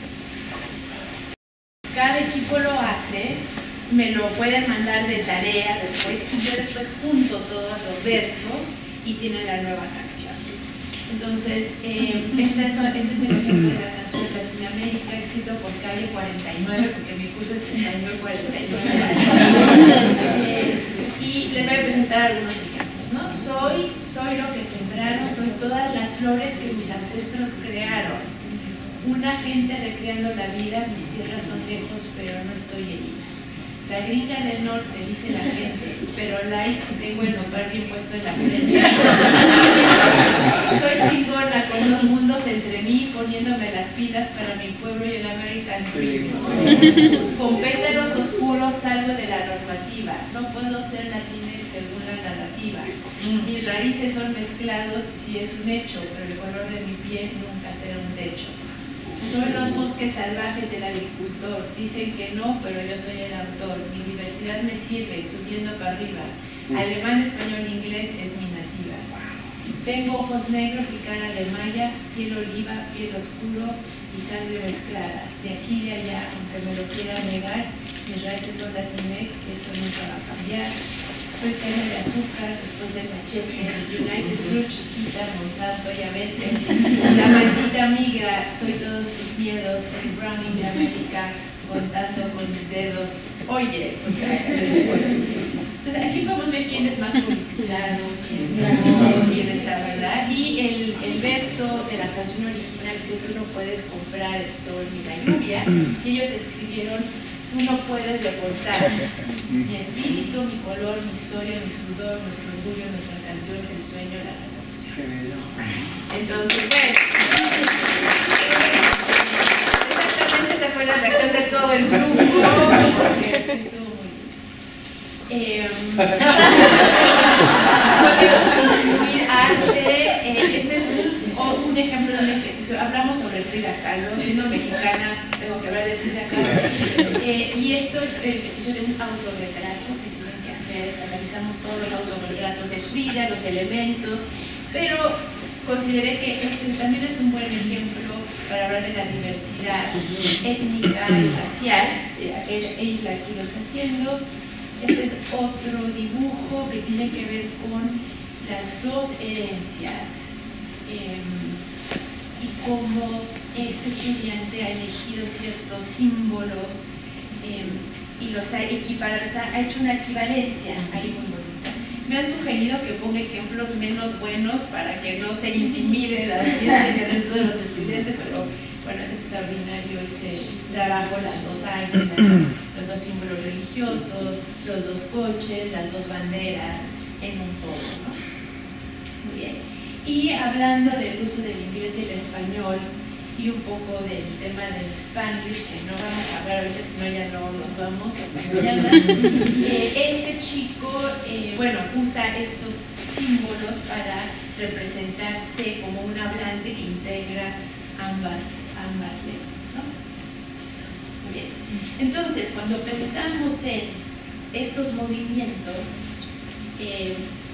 Cada equipo lo hace, me lo pueden mandar de tarea después, y yo después junto todos los versos y tienen la nueva canción. Entonces, eh, este, es, este es el ejemplo de la canción de Latinoamérica, escrito por Calle cuarenta y nueve, porque mi curso es Español cuarenta y nueve. eh, y les voy a presentar algunos ejemplos, ¿no? Soy, soy lo que sembraron, soy todas las flores que mis ancestros crearon. Una gente recreando la vida, mis tierras son lejos, pero no estoy herida. La gringa del norte, dice la gente, pero like tengo el nopal bien puesto en la frente. Soy chingona con dos mundos entre mí, poniéndome las pilas para mi pueblo y el American Dream. Con pétalos oscuros salgo de la normativa. No puedo ser latinx según la narrativa. Mis raíces son mezclados si es un hecho, pero el color de mi piel nunca será un techo. Soy los bosques salvajes y el agricultor. Dicen que no, pero yo soy el autor. Mi diversidad me sirve, subiendo para arriba. Alemán, español, inglés es mi nativa. Tengo ojos negros y cara de maya, piel oliva, piel oscuro y sangre mezclada. De aquí y de allá, aunque me lo quiera negar, mis raíces son latinx y eso nunca va a cambiar. Soy caña de azúcar, después del machete, United Fruit, chiquita, Monsanto, diabetes, la maldita migra, soy todos tus miedos, el Browning de América, contando con mis dedos. Oye, entonces aquí podemos ver quién es más politizado, quién está, quién está, ¿verdad? Y el, el verso de la canción original dice: tú no puedes comprar el sol ni la lluvia, y ellos escribieron: tú no puedes deportar mi espíritu, mi color, mi historia, mi sudor, nuestro orgullo, nuestra canción, el sueño, la revolución. Entonces, bueno, exactamente esa fue la reacción de todo el grupo, porque estuvo muy bien. Eh, podemos incluir arte. Eh, este es un, un ejemplo de un ejercicio. Hablamos sobre Frida Kahlo. Siendo mexicana, tengo que hablar de Frida Kahlo. Eh, y esto es el ejercicio de un autorretrato que tienen que hacer. Analizamos todos los autorretratos de Frida, los elementos, pero consideré que este también es un buen ejemplo para hablar de la diversidad étnica y racial. Eh, ella aquí lo está haciendo. Este es otro dibujo que tiene que ver con las dos herencias eh, y cómo este estudiante ha elegido ciertos símbolos eh, y los ha equiparado, o sea, ha hecho una equivalencia ahí muy bonita. Me han sugerido que ponga ejemplos menos buenos para que no se intimide la audiencia y el resto de los estudiantes, pero bueno, es extraordinario ese trabajo, las dos águilas, los dos símbolos religiosos, los dos coches, las dos banderas en un todo, ¿no? Muy bien. Y hablando del uso del inglés y el español y un poco del tema del Spanish, que no vamos a hablar ahorita, si no ya no nos vamos hasta mañana. Eh, este chico, eh, bueno, usa estos símbolos para representarse como un hablante que integra ambas, ambas lenguas, ¿no? Muy bien. Entonces, cuando pensamos en estos movimientos, eh,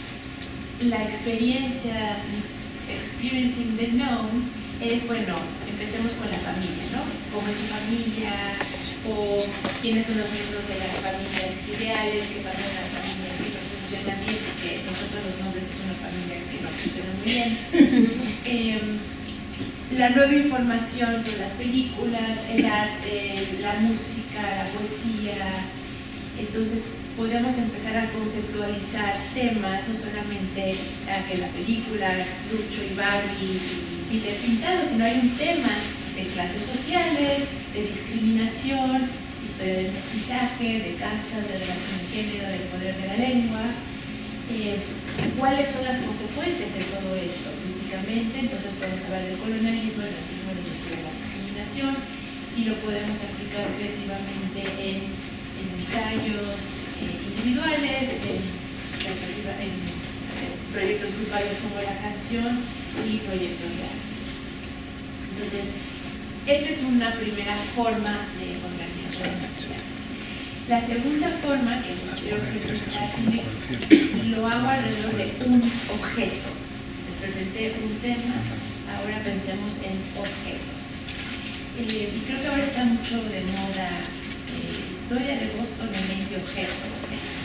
la experiencia, experiencing the known, es, bueno, empecemos con la familia, ¿no? ¿Cómo es su familia? O quiénes son los miembros de las familias ideales, qué pasa en las familias que no funcionan bien, porque nosotros los nombres es una familia que no funciona muy bien. eh, la nueva información sobre las películas, el arte, la música, la poesía. Entonces podemos empezar a conceptualizar temas, no solamente a que la película Lucho y Barbie y Peter Pintado, sino hay un tema de clases sociales, de discriminación, historia del mestizaje, de castas, de relación de género, del poder de la lengua. Eh, ¿Cuáles son las consecuencias de todo esto políticamente? Entonces podemos hablar del colonialismo, del racismo, de la discriminación, y lo podemos aplicar creativamente en, en ensayos eh, individuales, en, en, en proyectos grupales como la canción y proyectos de arte. Entonces, esta es una primera forma de organización de actividades. La segunda forma que les quiero presentar, lo hago alrededor de un objeto. Les presenté un tema, ahora pensemos en objetos. Eh, y creo que ahora está mucho de moda eh, historia de Boston en veinte objetos.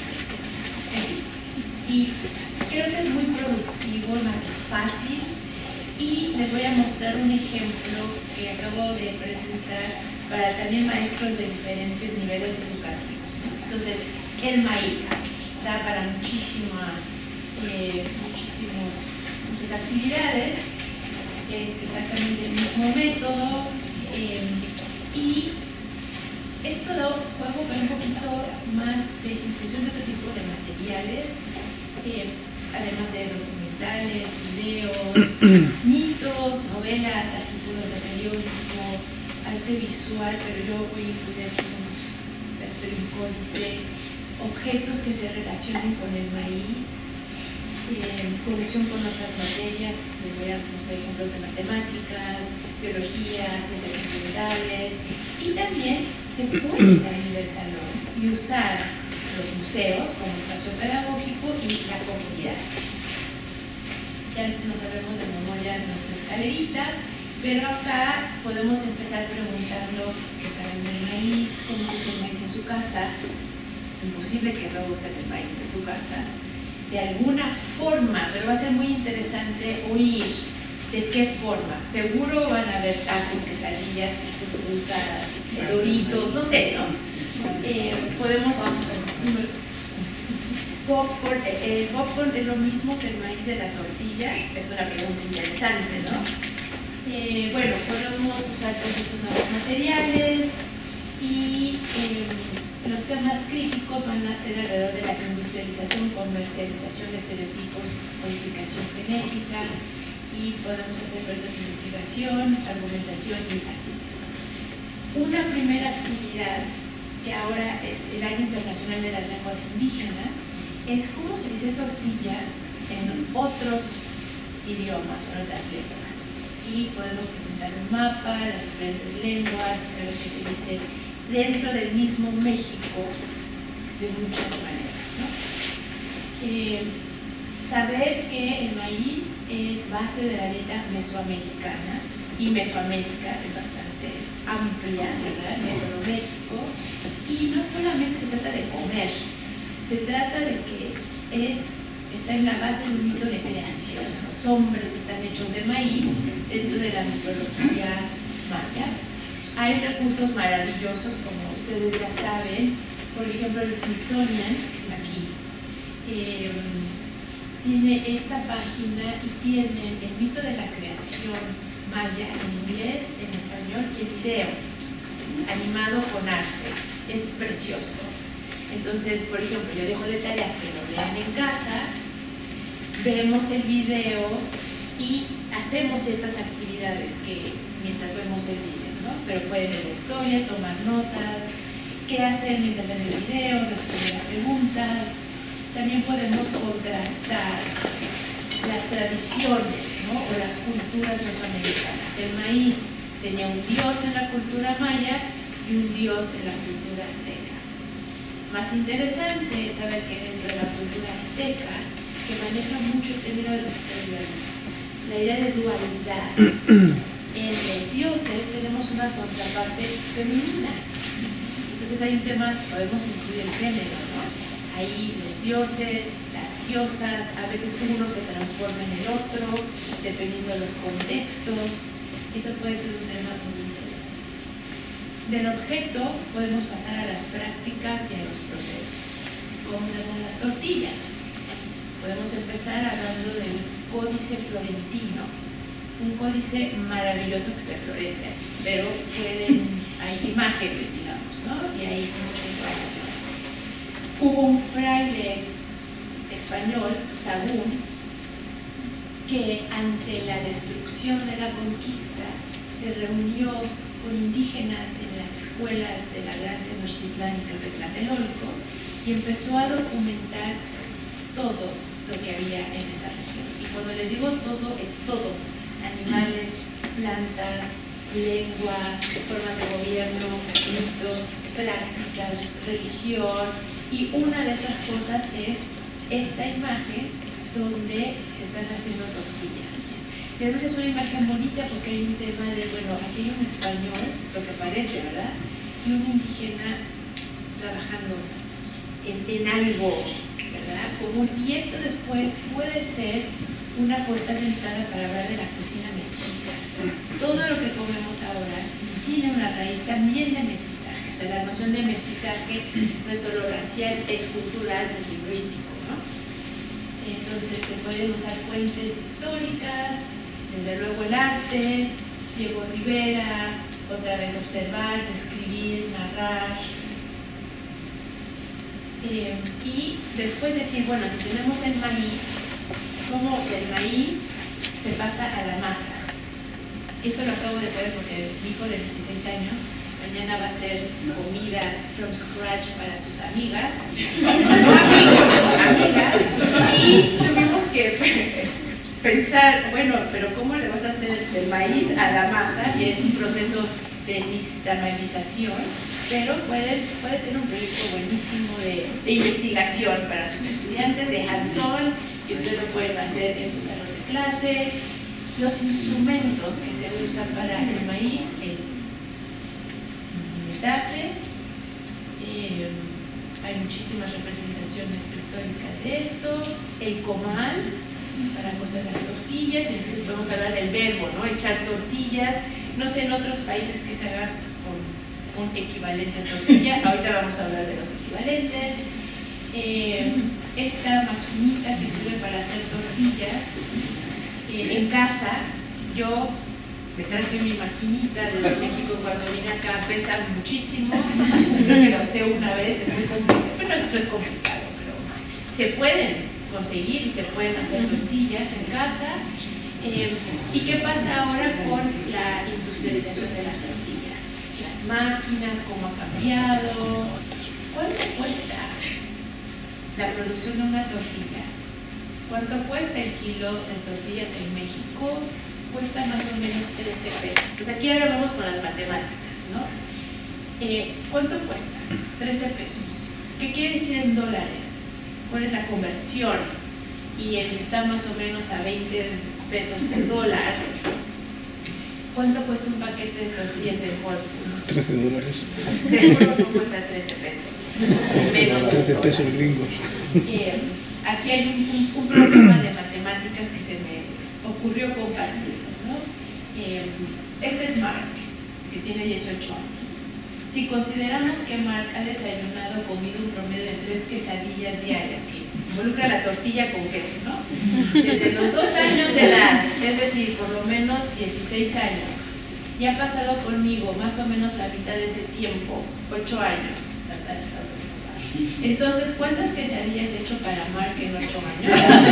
Eh, y creo que es muy productivo, más fácil. Y les voy a mostrar un ejemplo que acabo de presentar para también maestros de diferentes niveles educativos. Entonces, el maíz da para muchísima, eh, muchísimos, muchas actividades, es exactamente el mismo método, eh, y esto da juego para un poquito más de inclusión de otro tipo de materiales, eh, además de documentales, videos, mitos, novelas, artículos de periódico, arte visual, pero yo voy a incluir aquí unos códice, objetos que se relacionen con el maíz, eh, conexión con otras materias. Les voy a mostrar ejemplos de matemáticas, biología, ciencias naturales, y también se puede salir del salón y usar los museos como espacio pedagógico y la comunidad. Ya no sabemos de memoria nuestra escalerita, pero acá podemos empezar preguntando qué saben del maíz, cómo se usa el maíz en su casa. Imposible que no usen el maíz en su casa de alguna forma, pero va a ser muy interesante oír de qué forma. Seguro van a haber tacos, quesadillas, usadas, doritos, no sé, ¿no? Eh, podemos... Popcorn, el popcorn es lo mismo que el maíz de la tortilla, es una pregunta interesante, ¿no? Eh, bueno, podemos usar todos estos nuevos materiales y eh, los temas críticos van a ser alrededor de la industrialización, comercialización de estereotipos, modificación genética, y podemos hacer proyectos de investigación, argumentación y activismo. Una primera actividad que ahora es el Año Internacional de las Lenguas Indígenas es cómo se dice tortilla en otros idiomas o en otras lenguas. Y podemos presentar un mapa, las diferentes lenguas, y saber qué se dice dentro del mismo México de muchas maneras, ¿no? Eh, saber que el maíz es base de la dieta mesoamericana, y Mesoamérica es bastante amplia, ¿verdad? No solo México, y no solamente se trata de comer, se trata de que es, está en la base de un mito de creación. Los hombres están hechos de maíz dentro de la mitología maya. Hay recursos maravillosos, como ustedes ya saben, por ejemplo el Smithsonian, que está aquí, eh, tiene esta página y tiene el mito de la creación maya en inglés, en español y en video, animado con arte. Es precioso. Entonces, por ejemplo, yo dejo de tarea que lo vean en casa, vemos el video y hacemos ciertas actividades que mientras vemos el video, ¿no? Pero pueden leer la historia, tomar notas, qué hacer mientras ven el video, responder a preguntas. También podemos contrastar las tradiciones, ¿no? O las culturas mesoamericanas. El maíz tenía un dios en la cultura maya y un dios en la cultura azteca. Más interesante es saber que dentro de la cultura azteca, que maneja mucho el término de la idea de dualidad, en los dioses tenemos una contraparte femenina. Entonces hay un tema, podemos incluir el género, ¿no? Ahí los dioses, las diosas, a veces uno se transforma en el otro, dependiendo de los contextos. Esto puede ser un tema muy interesante. Del objeto podemos pasar a las prácticas y a los procesos. ¿Cómo se hacen las tortillas? Podemos empezar hablando del Códice Florentino, un códice maravilloso de Florencia, pero pueden, hay imágenes, digamos, ¿no? Y hay mucha información. Hubo un fraile español, Sagún, que ante la destrucción de la conquista se reunió con indígenas en las escuelas de la Gran Tenochtitlán y de Tlatelolco y empezó a documentar todo lo que había en esa región. Y cuando les digo todo, es todo: animales, plantas, lengua, formas de gobierno, mitos, prácticas, religión. Y una de esas cosas es esta imagen donde se están haciendo tortillas. Y además es una imagen bonita porque hay un tema de, bueno, aquí hay un español, lo que parece, ¿verdad? Y un indígena trabajando en, en algo, ¿verdad? Común. Y esto después puede ser una puerta de entrada para hablar de la cocina mestiza. Todo lo que comemos ahora tiene una raíz también de mestizaje. O sea, la noción de mestizaje no es solo racial, es cultural, es lingüístico, ¿no? Entonces se pueden usar fuentes históricas, desde luego el arte, Diego Rivera, otra vez observar, describir, narrar. Eh, y después decir, bueno, si tenemos el maíz, ¿cómo del maíz se pasa a la masa? Esto lo acabo de saber porque mi hijo de dieciséis años mañana va a hacer comida from scratch para sus amigas, no amigos, amigas, y tuvimos que pensar, bueno, pero ¿cómo le vas a hacer del maíz a la masa? Y es un proceso de nixtamalización, pero puede, puede ser un proyecto buenísimo de, de investigación para sus estudiantes, de hands-on, y ustedes lo pueden hacer en su salón de clase. Los instrumentos que se usan para el maíz, el metate, eh, hay muchísimas representaciones pictóricas de esto, el comal para cocer las tortillas, y entonces podemos hablar del verbo, ¿no? Echar tortillas. No sé en otros países que se haga con un equivalente a tortilla, ahorita vamos a hablar de los equivalentes. Eh, esta maquinita que sirve para hacer tortillas, eh, en casa, yo me traje mi maquinita desde México cuando vine acá, pesa muchísimo, creo que la usé una vez, es muy complicado, pero esto es complicado, pero se pueden conseguir y se pueden hacer tortillas en casa. Eh, ¿Y qué pasa ahora con la industrialización de la tortilla? Las máquinas, cómo ha cambiado. ¿Cuánto cuesta la producción de una tortilla? ¿Cuánto cuesta el kilo de tortillas en México? Cuesta más o menos trece pesos. Pues aquí ahora vamos con las matemáticas, ¿no? Eh, ¿Cuánto cuesta? trece pesos. ¿Qué quiere decir en dólares? ¿Cuál es la conversión? Y el está más o menos a veinte pesos por dólar. ¿Cuánto cuesta un paquete de tortillas en Whole Foods? trece dólares. Seguro no cuesta trece pesos. Menos trece pesos gringos. Eh, aquí hay un, un, un problema de matemáticas que se me ocurrió compartirlos, ¿no? Eh, este es Mark, que tiene dieciocho años. Si consideramos que Mark ha desayunado, comido un promedio de tres quesadillas diarias, que involucra la tortilla con queso, ¿no? Desde los dos años de edad, es decir, por lo menos dieciséis años, y ha pasado conmigo más o menos la mitad de ese tiempo, ocho años. Entonces, ¿cuántas quesadillas he hecho para Mark en ocho años?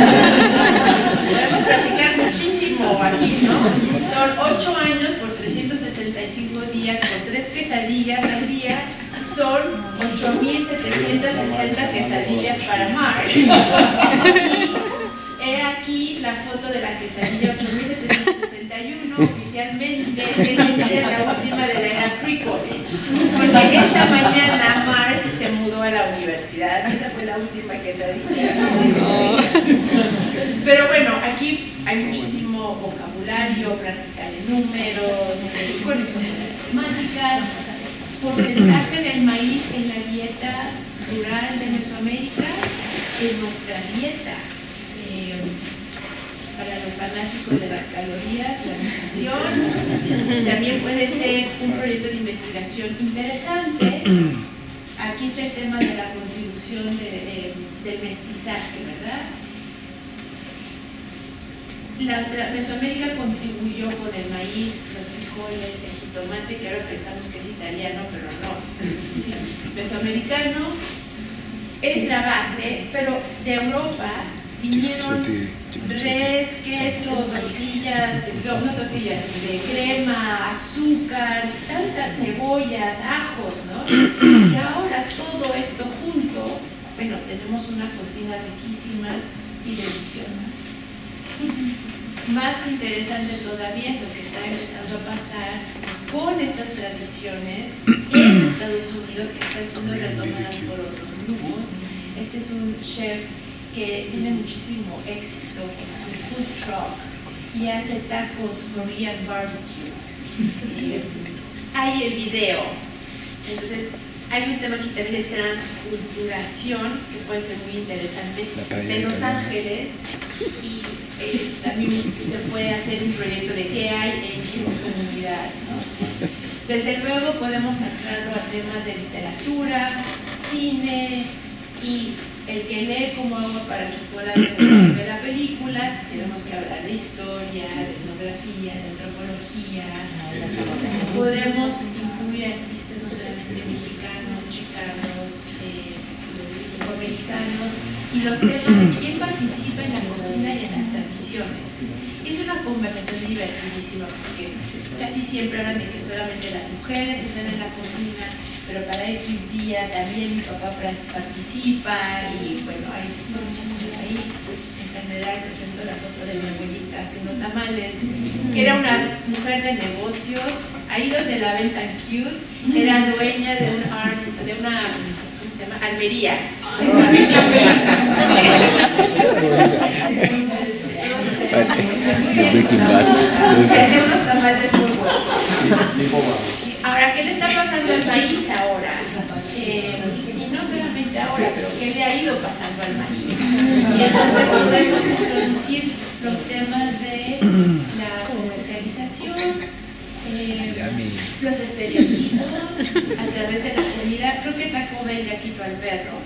Podemos practicar muchísimo aquí, ¿no? Son ocho años por trescientos sesenta y cinco días, por tres quesadillas al día, son ocho mil setecientas sesenta quesadillas para Mark. Y he aquí aquí la foto de la quesadilla ocho mil setecientos sesenta y uno, oficialmente es la última de la era pre-college, porque esa mañana Mark se mudó a la universidad, esa fue la última quesadilla. Pero bueno, aquí hay muchísimo vocabulario, práctica de números, eh, conexiones matemáticas, porcentaje del maíz en la dieta rural de Mesoamérica, en nuestra dieta. Eh, para los fanáticos de las calorías, la nutrición, también puede ser un proyecto de investigación interesante. Aquí está el tema de la contribución de, de, del mestizaje, ¿verdad? La, la Mesoamérica contribuyó con el maíz, los frijoles, el jitomate, que ahora pensamos que es italiano, pero no. Mesoamericano es la base, pero de Europa vinieron res, queso, tortillas, no, no tortillas, de crema, azúcar, tantas cebollas, ajos, ¿no? Y ahora todo esto junto, bueno, tenemos una cocina riquísima y deliciosa. Más interesante todavía es lo que está empezando a pasar con estas tradiciones en Estados Unidos que están siendo retomadas por otros grupos. Este es un chef que tiene muchísimo éxito con su food truck y hace tacos Korean barbecue. Eh, hay el video. Entonces, hay un tema aquí también, es transculturación, que puede ser muy interesante. Está en Los Ángeles y eh, también se puede hacer un proyecto de qué hay en su comunidad, ¿no? Desde luego podemos sacarlo a temas de literatura, cine, y el que lee como agua para chocolate de la película, tenemos que hablar de historia, de etnografía, de antropología. Podemos incluir artistas no solamente mexicanos, chicanos, eh, americanos, y los temas de quién participa en la cocina y en las tradiciones. Es una conversación divertidísima porque casi siempre hablan de que solamente las mujeres están en la cocina, pero para X día también mi papá participa y bueno, hay muchas cosas ahí. En general presento la foto de mi abuelita haciendo tamales, que era una mujer de negocios, ahí donde la ven tan cute, era dueña de, un arm, de una, ¿cómo se llama? Armería. Hacía unos tamales muy buenos. Ahora, ¿qué le está pasando al maíz ahora? Eh, y no solamente ahora, pero ¿qué le ha ido pasando al maíz? Y entonces podemos introducir los temas de la comercialización, eh, los estereotipos a través de la comida. Creo que Taco Bell ya quitó al perro,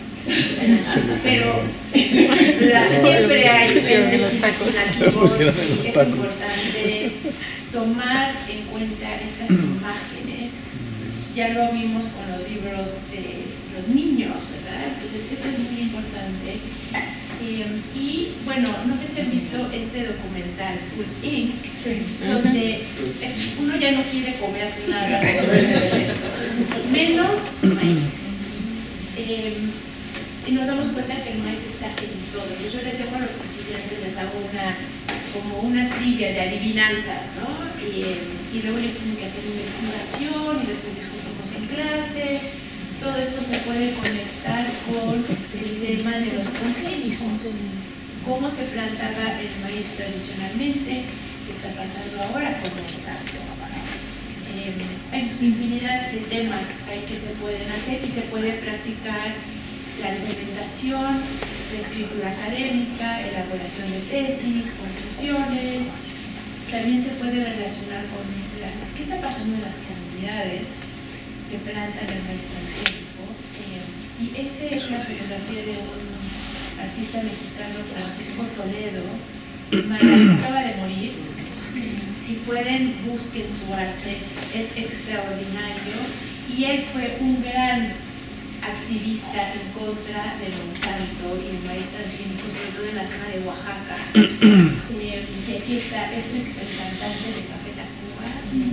pero la, siempre hay vendes imaginativos. Es importante tomar en cuenta estas imágenes. Ya lo vimos con los libros de los niños, ¿verdad? Entonces esto es muy importante. Eh, y bueno, no sé si han visto este documental Food incorporated, sí, donde es, uno ya no quiere comer nada de esto, menos maíz. Eh, y nos damos cuenta que el maíz está en todo. Yo les dejo a los estudiantes, les hago una como una trivia de adivinanzas, ¿no? Y, eh, y luego ellos tienen que hacer investigación y después discutimos en clase. Todo esto se puede conectar con el tema de los transgénicos. Cómo se plantaba el maíz tradicionalmente, qué está pasando ahora con el saco. Eh, hay infinidad de temas que se pueden hacer y se puede practicar la implementación, la escritura académica, elaboración de tesis, conclusiones. También se puede relacionar con las, qué está pasando en las comunidades que plantan el maíz transgénico. Eh, y esta es una fotografía de un artista mexicano, Francisco Toledo. Acaba de morir. Si pueden, busquen su arte, es extraordinario. Y él fue un gran activista en contra de Monsanto y el maíz transgénico, sobre todo en la zona de Oaxaca. Eh, y aquí está, este es el cantante de Café Tacuba,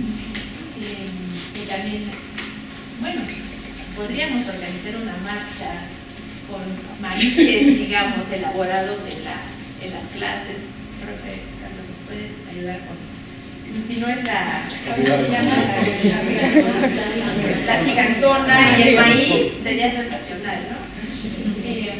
eh, que también, bueno, podríamos organizar una marcha con maíces, digamos, elaborados en, la, en las clases profe Carlos, ¿nos puedes ayudar con? Si, si no es la, ¿cómo se llama? La, la, la gigantona y el maíz, sería sensacional, ¿no? Eh,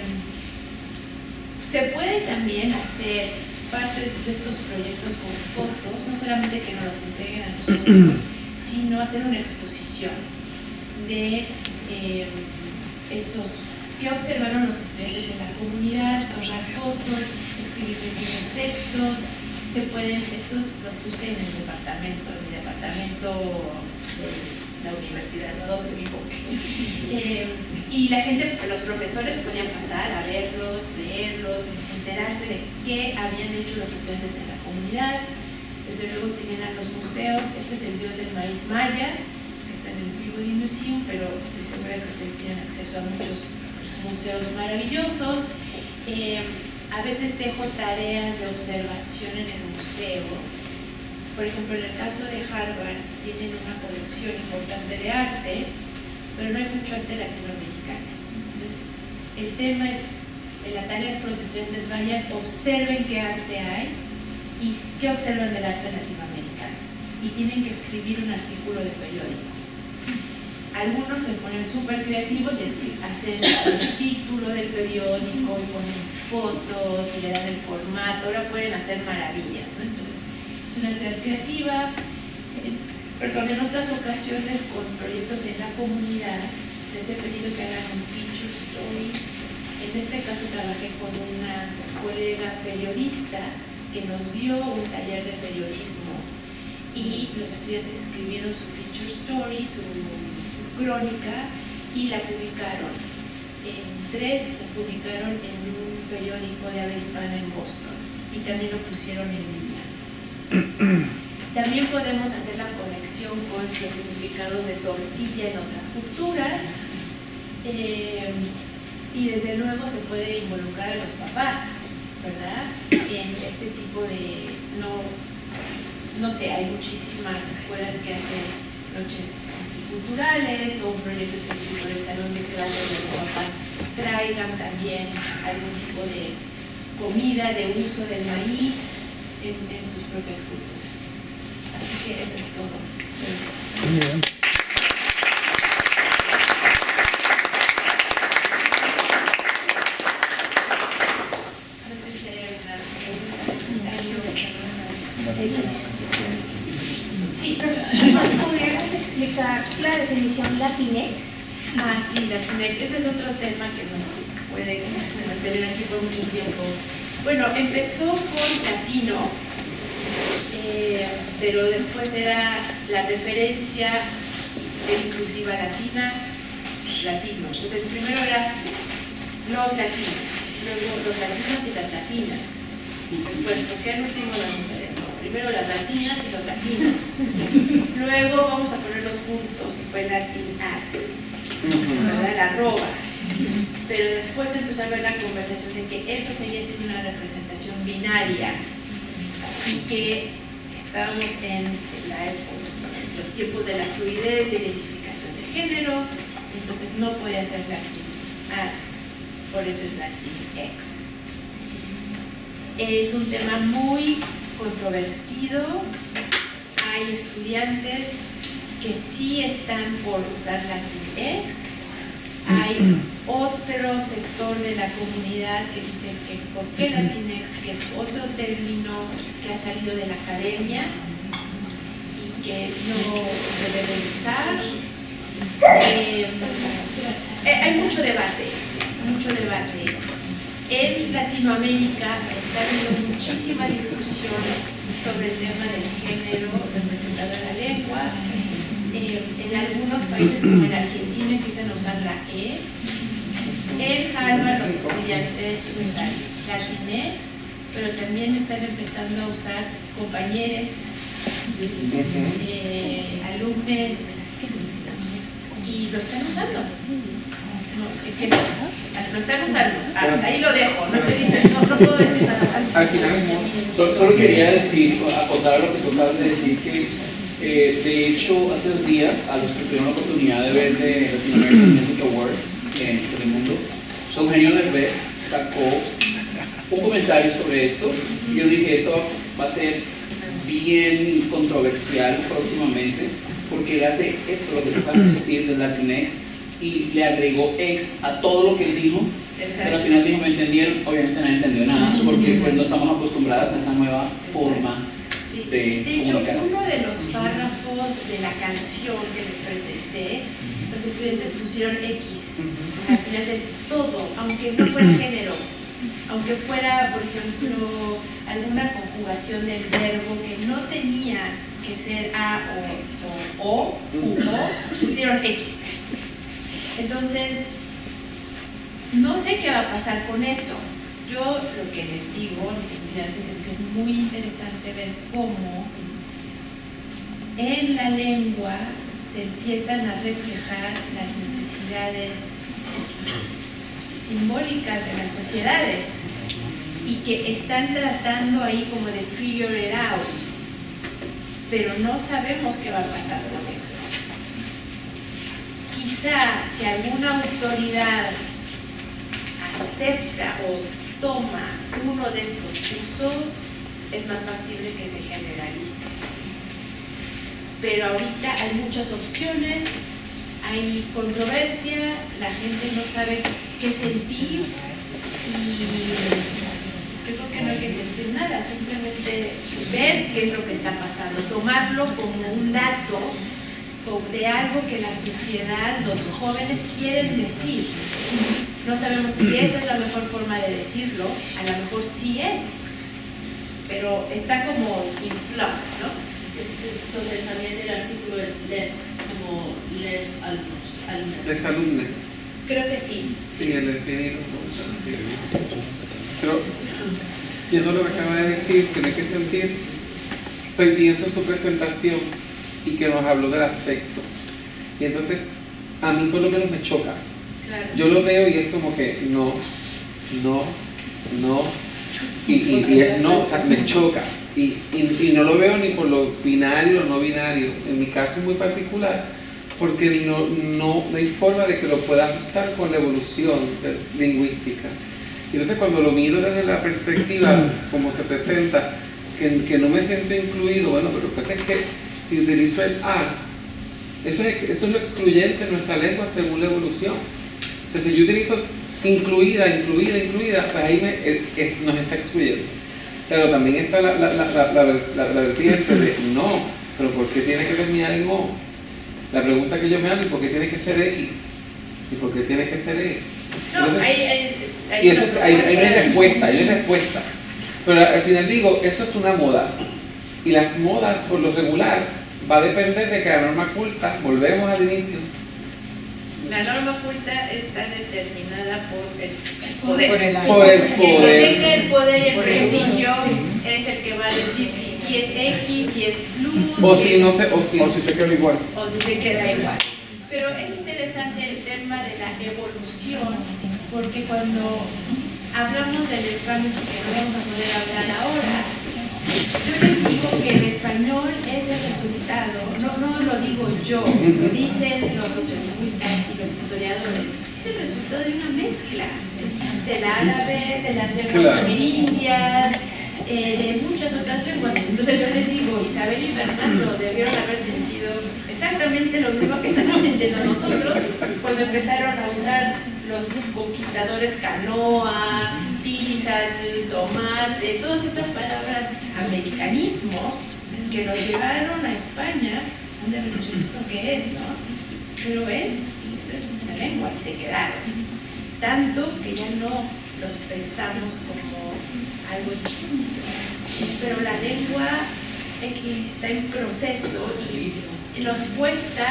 se puede también hacer parte de estos proyectos con fotos, no solamente que nos los entreguen a nosotros, sino hacer una exposición de eh, estos que observaron los estudiantes en la comunidad, tomar fotos, escribir pequeños textos. Se pueden, estos los puse en el departamento, en mi departamento de la universidad, ¿no? Donde vivo. Eh, y la gente, los profesores podían pasar a verlos, leerlos, enterarse de qué habían hecho los estudiantes en la comunidad. Desde luego tenían a los museos. Este es el dios del maíz maya, que está en el Peabody Museum, pero estoy segura que ustedes tienen acceso a muchos museos maravillosos. Eh, a veces dejo tareas de observación en el museo. Por ejemplo, en el caso de Harvard, tienen una colección importante de arte, pero no hay mucho arte latinoamericano. Entonces, el tema es, la tarea es que los estudiantes vayan, observen qué arte hay y qué observan del arte latinoamericano. Y tienen que escribir un artículo de periódico. Algunos se ponen súper creativos y hacen el título del periódico y ponen fotos y le dan el formato. Ahora pueden hacer maravillas, ¿no? Entonces, es una actividad creativa. Eh, perdón, en otras ocasiones con proyectos en la comunidad les he pedido que hagan un feature story. En este caso trabajé con una colega periodista que nos dio un taller de periodismo y los estudiantes escribieron su feature story, su crónica, y la publicaron en tres, la publicaron en un periódico de habla hispana en Boston y también lo pusieron en línea. También podemos hacer la conexión con los significados de tortilla en otras culturas, eh, y desde luego se puede involucrar a los papás, ¿verdad? En este tipo de, no, no sé, hay muchísimas escuelas que hacen noches culturales o un proyecto específico del salón de clases donde los papás traigan también algún tipo de comida de uso del maíz en, en sus propias culturas. Así que eso es todo. Muy bien. No sé si hay alguna pregunta. Sí. ¿Podrías explicar la definición Latinx? Ah, sí, Latinx. Ese es otro tema que nos puede mantener aquí por mucho tiempo. Bueno, empezó con latino, eh, pero después era la referencia ser inclusiva latina, latino. Entonces, primero era los latinos, luego los latinos y las latinas. Después, ¿por qué no último las mujeres? No, primero las latinas y los latinos. Luego vamos a ponerlos juntos y fue Latin Act, ¿verdad? La arroba. Pero después empezó a haber la conversación de que eso seguía siendo una representación binaria y que estábamos en la época, en los tiempos de la fluidez de identificación de género, entonces no podía ser Latin Act, por eso es Latinx. Es un tema muy controvertido. Hay estudiantes que sí están por usar Latinx. Hay otro sector de la comunidad que dice que ¿por qué Latinx? Que es otro término que ha salido de la academia y que no se debe usar. Eh, eh, hay mucho debate, mucho debate. En Latinoamérica está habiendo muchísima discusión sobre el tema del género representado en la lengua. Eh, en algunos países como en Argentina empiezan a usar la E. En Harvard los estudiantes usan Latinx, pero también están empezando a usar compañeros, eh, alumnos, y lo están usando. No, es que no, lo están usando. Ahí lo dejo, no estoy diciendo, no, no puedo decir nada más. Al final, Solo, solo quería decir, acotar lo que tú acabas de decir, que eh, de hecho hace dos días, a los que tuvieron la oportunidad de ver de Latin American Music Awards en el mundo, Eugenio Derbez sacó un comentario sobre esto. Yo dije, esto va a ser bien controversial próximamente, porque él hace esto, lo que tú acabas de decir del Latinx, y le agregó ex a todo lo que él dijo. Pero al final dijo, ¿me entendieron? Obviamente no entendió nada, porque pues no estamos acostumbradas a esa nueva forma Sí. de De hecho, comunicarse. uno de los párrafos de la canción que les presenté, los estudiantes pusieron X al final de todo, aunque no fuera género, aunque fuera, por ejemplo, alguna conjugación del verbo que no tenía que ser A o O, o u O, pusieron X. Entonces, no sé qué va a pasar con eso. Yo lo que les digo a mis estudiantes es que es muy interesante ver cómo en la lengua se empiezan a reflejar las necesidades simbólicas de las sociedades y que están tratando ahí como de figure it out, pero no sabemos qué va a pasar con eso. Quizá si alguna autoridad acepta o toma uno de estos usos, es más factible que se generalice. Pero ahorita hay muchas opciones, hay controversia, la gente no sabe qué sentir y yo creo que no hay que sentir nada, simplemente ver qué es lo que está pasando, tomarlo como un dato de algo que la sociedad, los jóvenes quieren decir. No sabemos si esa es la mejor forma de decirlo, a lo mejor sí es, pero está como in flux, ¿no? Entonces también el artículo es les, como les alumnos, alumnas. Les alumnes. Creo que sí. Sí, el definir. Sí. Pero, viendo lo que acaba de decir, tiene que sentir, pues pienso en su presentación y que nos habló del afecto. Y entonces, a mí por lo menos me choca. Claro. Yo lo veo y es como que no, no, no, y, y, y es no, o sea, me choca. Y, y, y no lo veo ni por lo binario o no binario, en mi caso muy particular, porque no, no, no hay forma de que lo pueda ajustar con la evolución lingüística. Y entonces cuando lo miro desde la perspectiva, como se presenta, que, que no me siento incluido, bueno, pero pues es que si utilizo el A, eso es, eso es lo excluyente en nuestra lengua según la evolución. O sea, si yo utilizo incluida, incluida, incluida, pues ahí me, eh, eh, nos está excluyendo. Pero también está la, la, la, la, la, la, la vertiente de no, pero ¿por qué tiene que terminar en O? La pregunta que yo me hago es ¿por qué tiene que ser X? ¿Y por qué tiene que ser E? No, Entonces, hay, hay, hay y eso una es, hay, hay una propuesta. respuesta, hay una respuesta. Pero al final digo, esto es una moda. Y las modas, por lo regular, va a depender de que la norma culta, volvemos al inicio, La norma culta está determinada por el poder. Por el por el El que poder. tenga el poder y el Por eso, prestigio sí. es el que va a decir si, si es X, si es plus, O si si es- no se, o si, O si se queda igual. o si se queda igual. Pero es interesante el tema de la evolución, porque cuando hablamos del español, que no vamos a poder hablar ahora, yo les digo que el español es el resultado, no, no lo digo yo, lo dicen los sociolingüistas y los historiadores, es el resultado de una mezcla del árabe, de las lenguas Claro. amerindias, eh, de muchas otras lenguas. Entonces yo les digo, Isabel y Fernando debieron haber sentido exactamente lo mismo que estamos sintiendo nosotros cuando empezaron a usar los conquistadores canoa, tizal, tomate, todas estas palabras americanismos que nos llevaron a España, donde hemos dicho esto qué es, ¿no? Pero es, es una lengua y se quedaron. Tanto que ya no los pensamos como algo distinto. Pero la lengua es- está en proceso y nos cuesta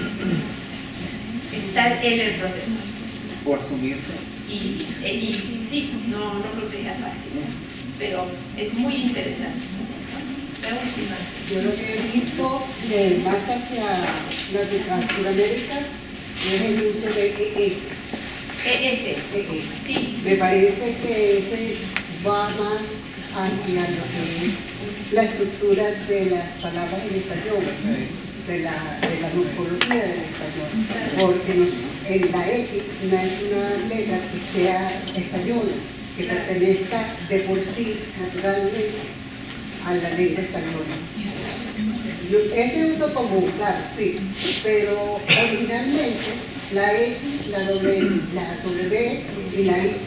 estar en el proceso. o asumirse. Y, y sí, no, no creo que sea fácil, pero es muy interesante. La última. Yo lo que he visto de más hacia Latinoamérica, Sudamérica, es el uso de E S. E S, E S. sí. Me parece que ese va más hacia lo que es la estructura de las palabras en español, de la, de la morfología del español, porque nos- en la X no es una letra que sea española, que pertenezca de por sí, naturalmente, a la lengua española. Yo, este uso común, claro, sí, pero originalmente la X, la W, la W y la Y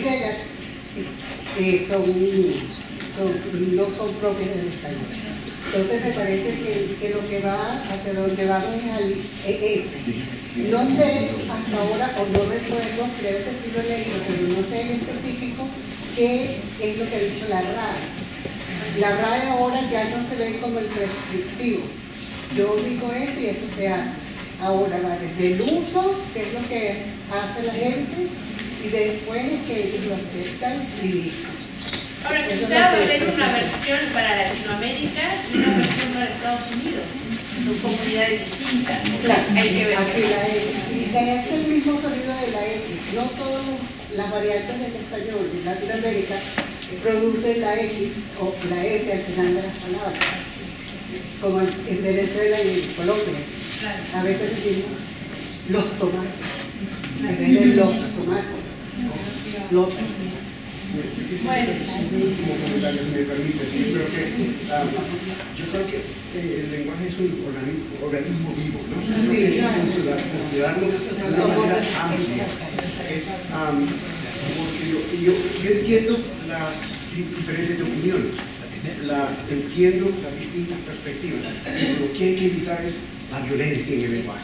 eh, son, son, no son propias del español. Entonces me parece que, que lo que va hacia donde vamos es al E S. No sé hasta ahora, o no recuerdo, creo que sí lo he leído, pero no sé en específico qué es lo que ha dicho la R A E. La R A E ahora ya no se ve como el prescriptivo. Yo digo esto y esto se hace. Ahora va desde el uso, que es lo que hace la gente, y después que ellos lo aceptan y dicen. Ahora, quizá haber una versión para Latinoamérica y una versión para Estados Unidos. Son comunidades distintas. Claro, hay que ver. aquí la X, y es el mismo sonido de la X. No todas las variantes del español en Latinoamérica producen la X o la S al final de las palabras, como en Venezuela y en Colombia. A veces decimos los tomates, en vez de los tomates, los tomates. Bueno, Como comentario, si me permite, yo creo que, um, yo creo que eh, el lenguaje es un organismo, organismo vivo, ¿no? Sí, claro. Considerarlo de una manera amplia. Eh, um, porque yo, yo, yo entiendo las diferentes opiniones, la, entiendo las distintas perspectivas, pero lo que hay que evitar es la violencia en el lenguaje.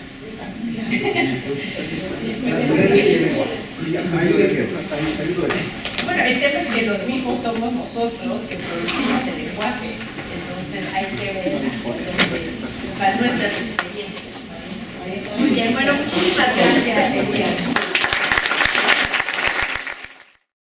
La violencia en el lenguaje. Y ahí me quedo, ahí, ahí lo dejo. bueno, el tema es que los mismos somos nosotros que producimos el lenguaje, entonces hay que ver para nuestras experiencias. Muy bien, bueno, muchísimas gracias.